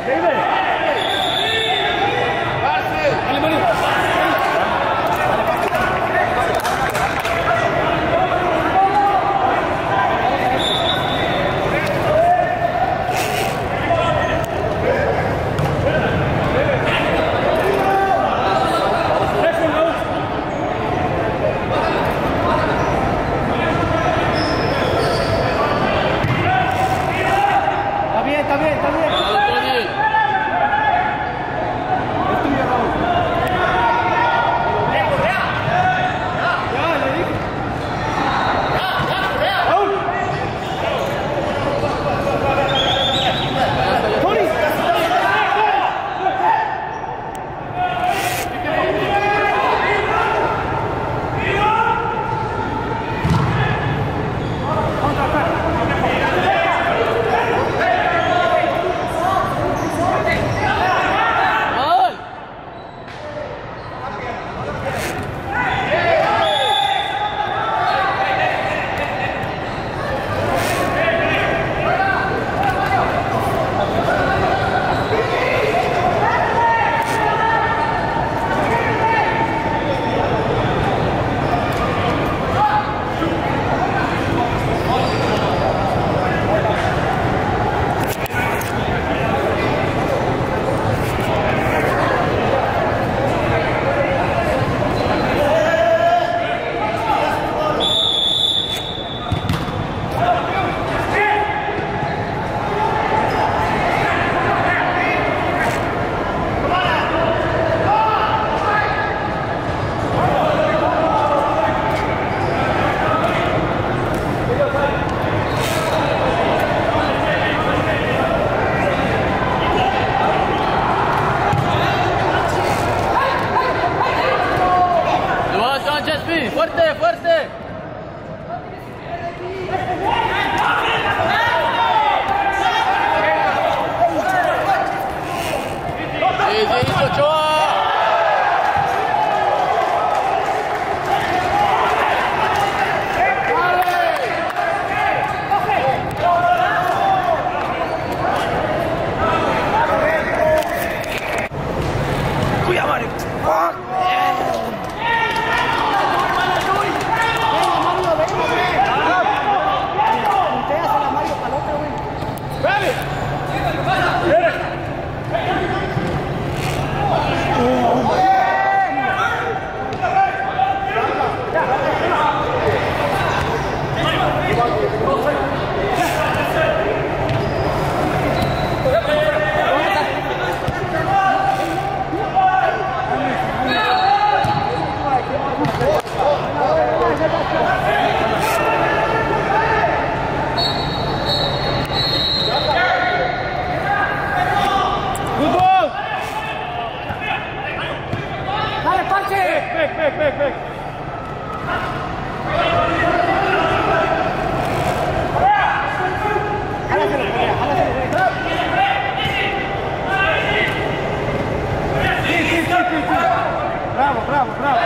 Fuerte, fuerte. Sí, Ochoa. Back. Bravo.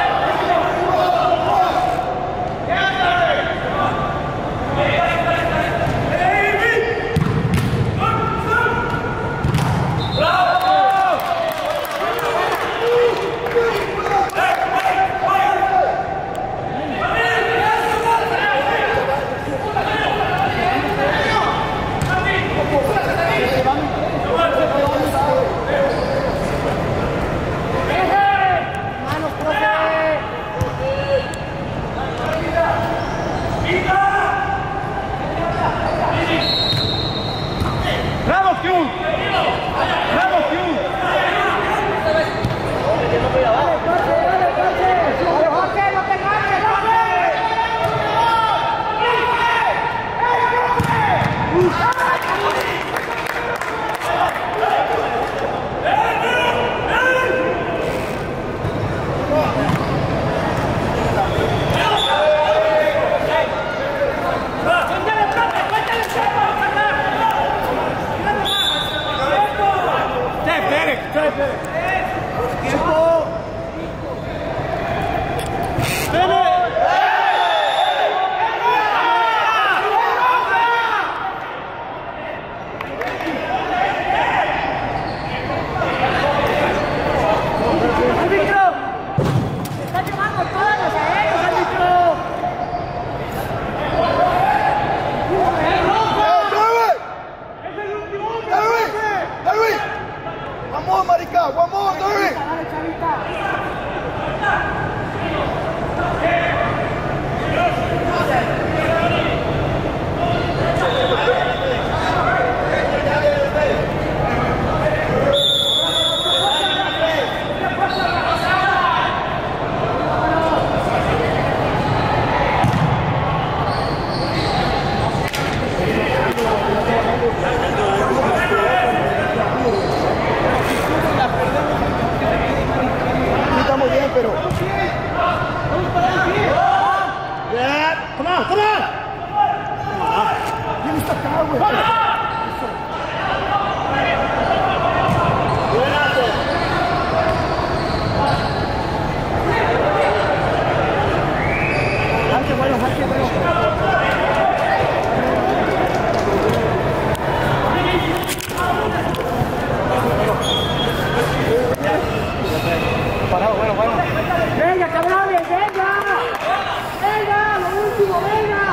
Venga, cabrones, venga. Venga, lo último, venga.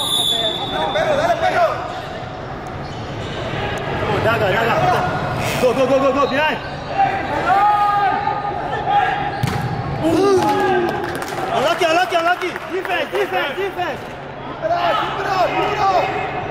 Go, behind. Unlucky. Defense. Keep it up.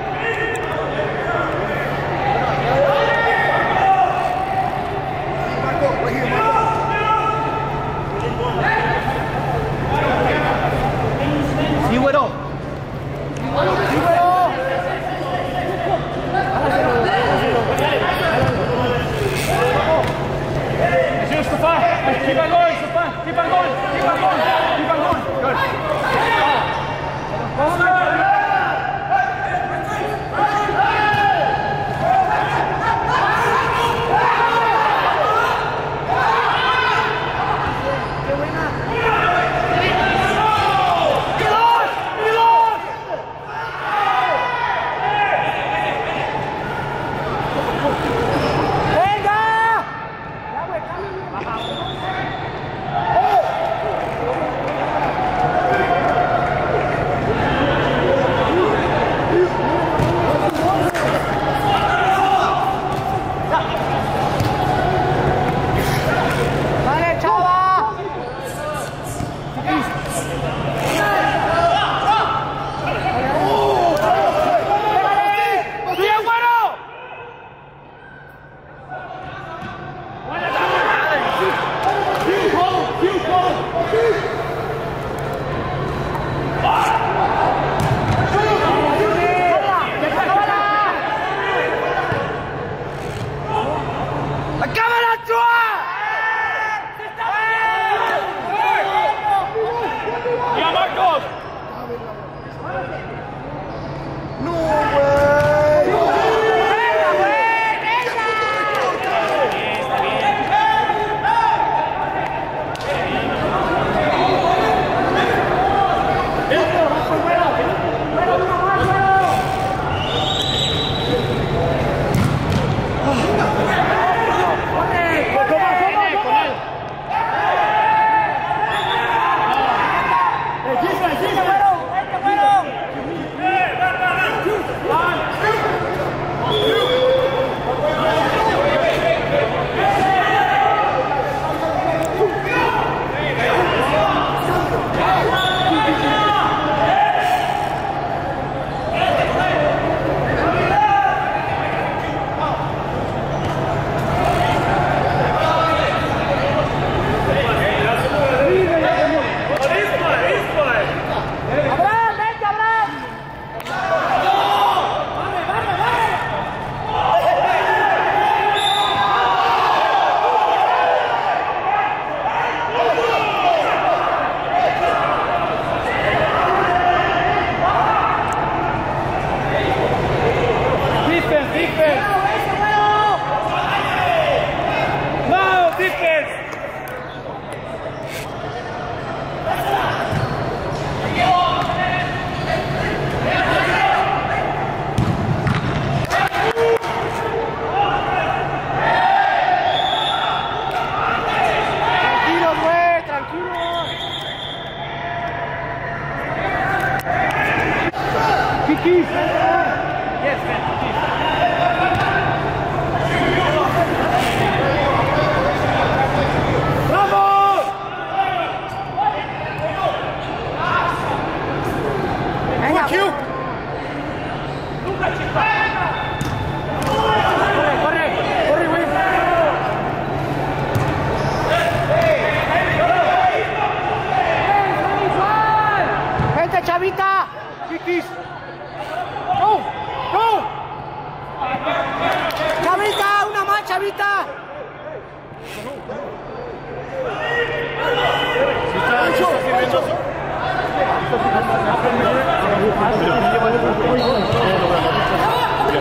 Keep on going, Stefan. Keep on going. Good. ¡Vamos!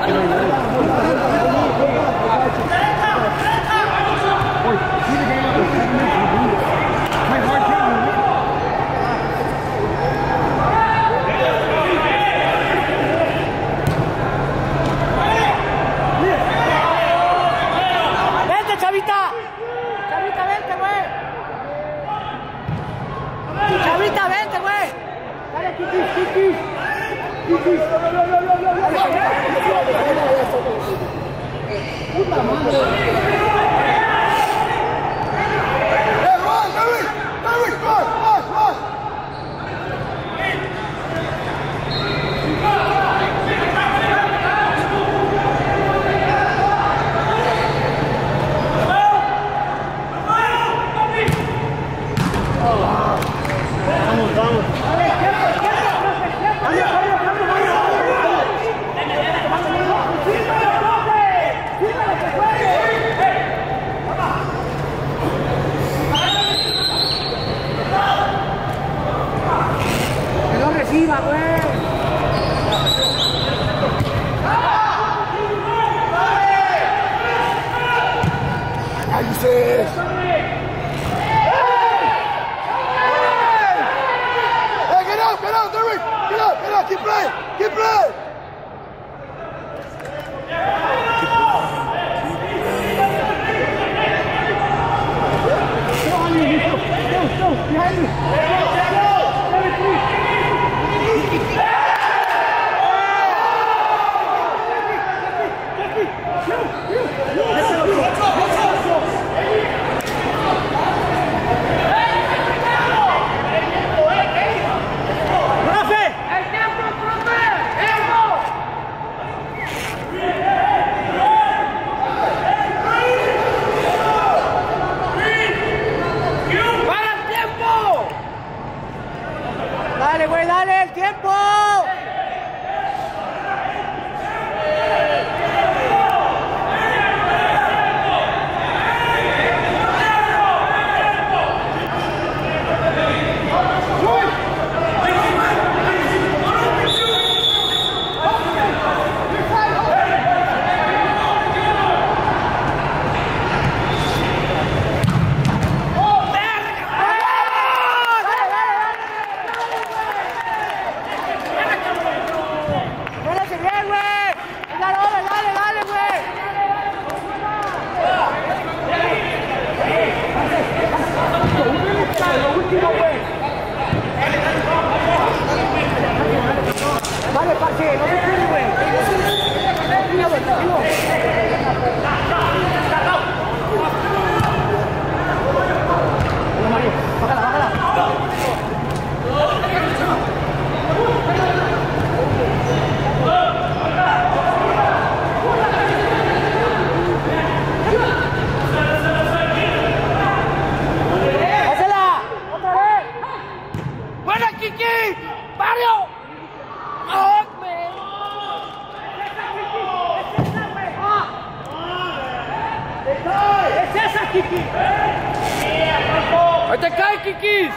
¡Ahí te cae, Kikis!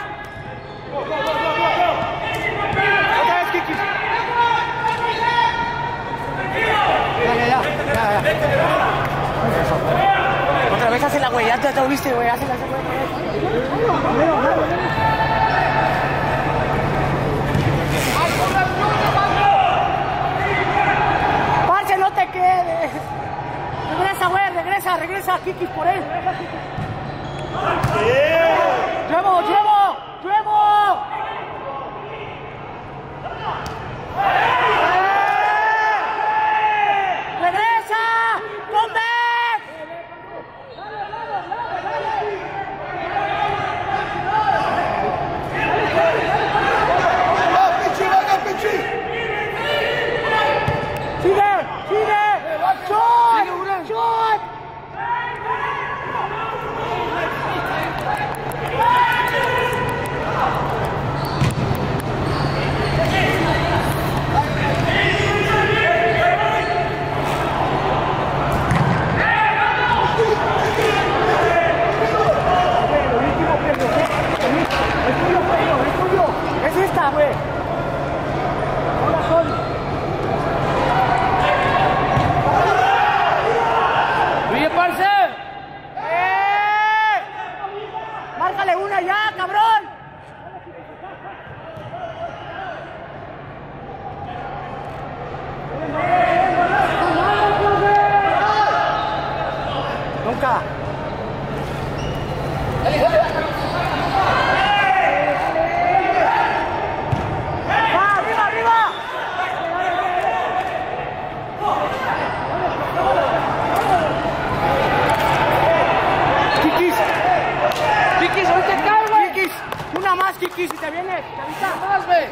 ¡Otra vez, Kikis! Ya. Otra vez hace la güey, ya te lo viste, güey, hace la güey. ¡Parce, no te quedes! Regresa, güey, regresa, Kikis, por él. ¡Llevo! ¡Regresa! ¿Dónde? ¡Sigue! ¡Shot! viene, Chavita. Más, güey.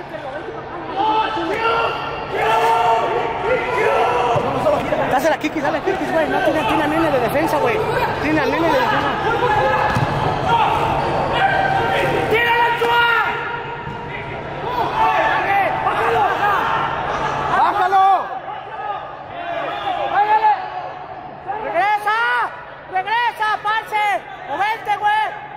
Dásela a Kikis, dale a Kikis, güey. No tiene a nene de defensa, güey. Tiene al nene de defensa. ¡Tírala, Chua! ¡Bájalo! ¡Bájale! ¡Regresa! ¡Regresa, parce! ¡Movente, güey!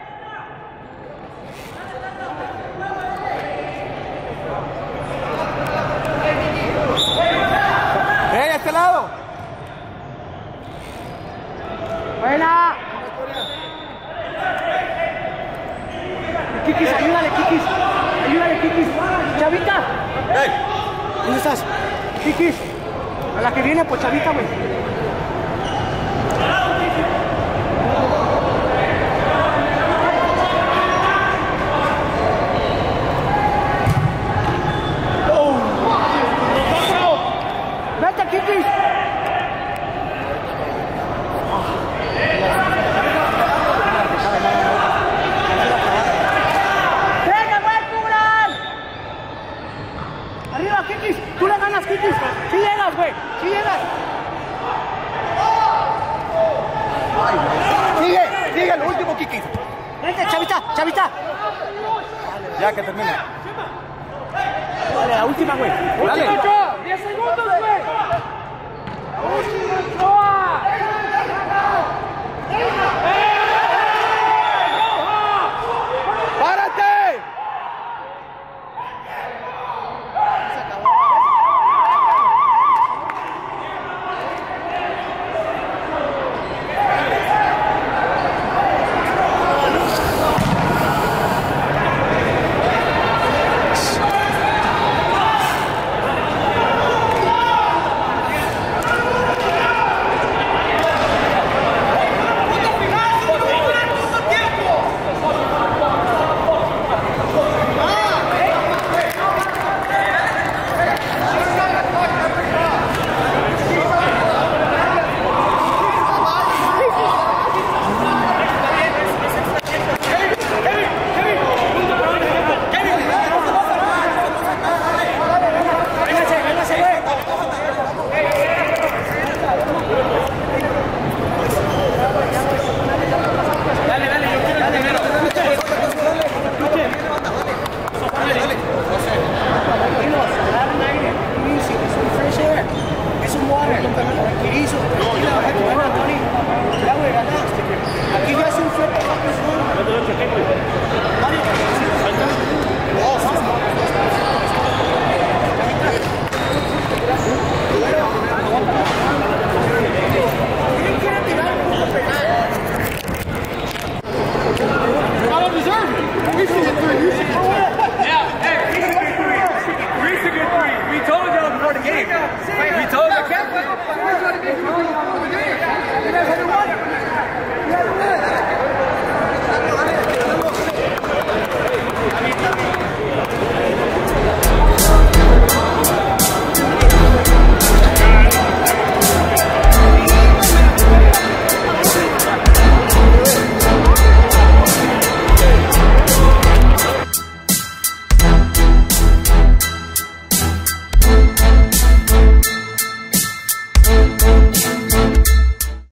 ¡A este lado! ¡Buena! Kikis, ayúdale, Kikis. Ayúdale, Kikis. Chavita. ¿Dónde estás? Kikis. A la que viene, pues Chavita, güey. ¡Vete, Kikis! ¡Venga, güey, cubran! ¡Arriba, Kikis! ¡Tú le ganas, Kikis! ¡Sí llegas, güey! ¡Sí llegas! Sigue, lo último, Kikis. ¡Vente, Chavita! ¡Chavita! Ya que termina. Dale, la última, güey. Dale. 10 segundos, güey. ¡Párate! Es un water.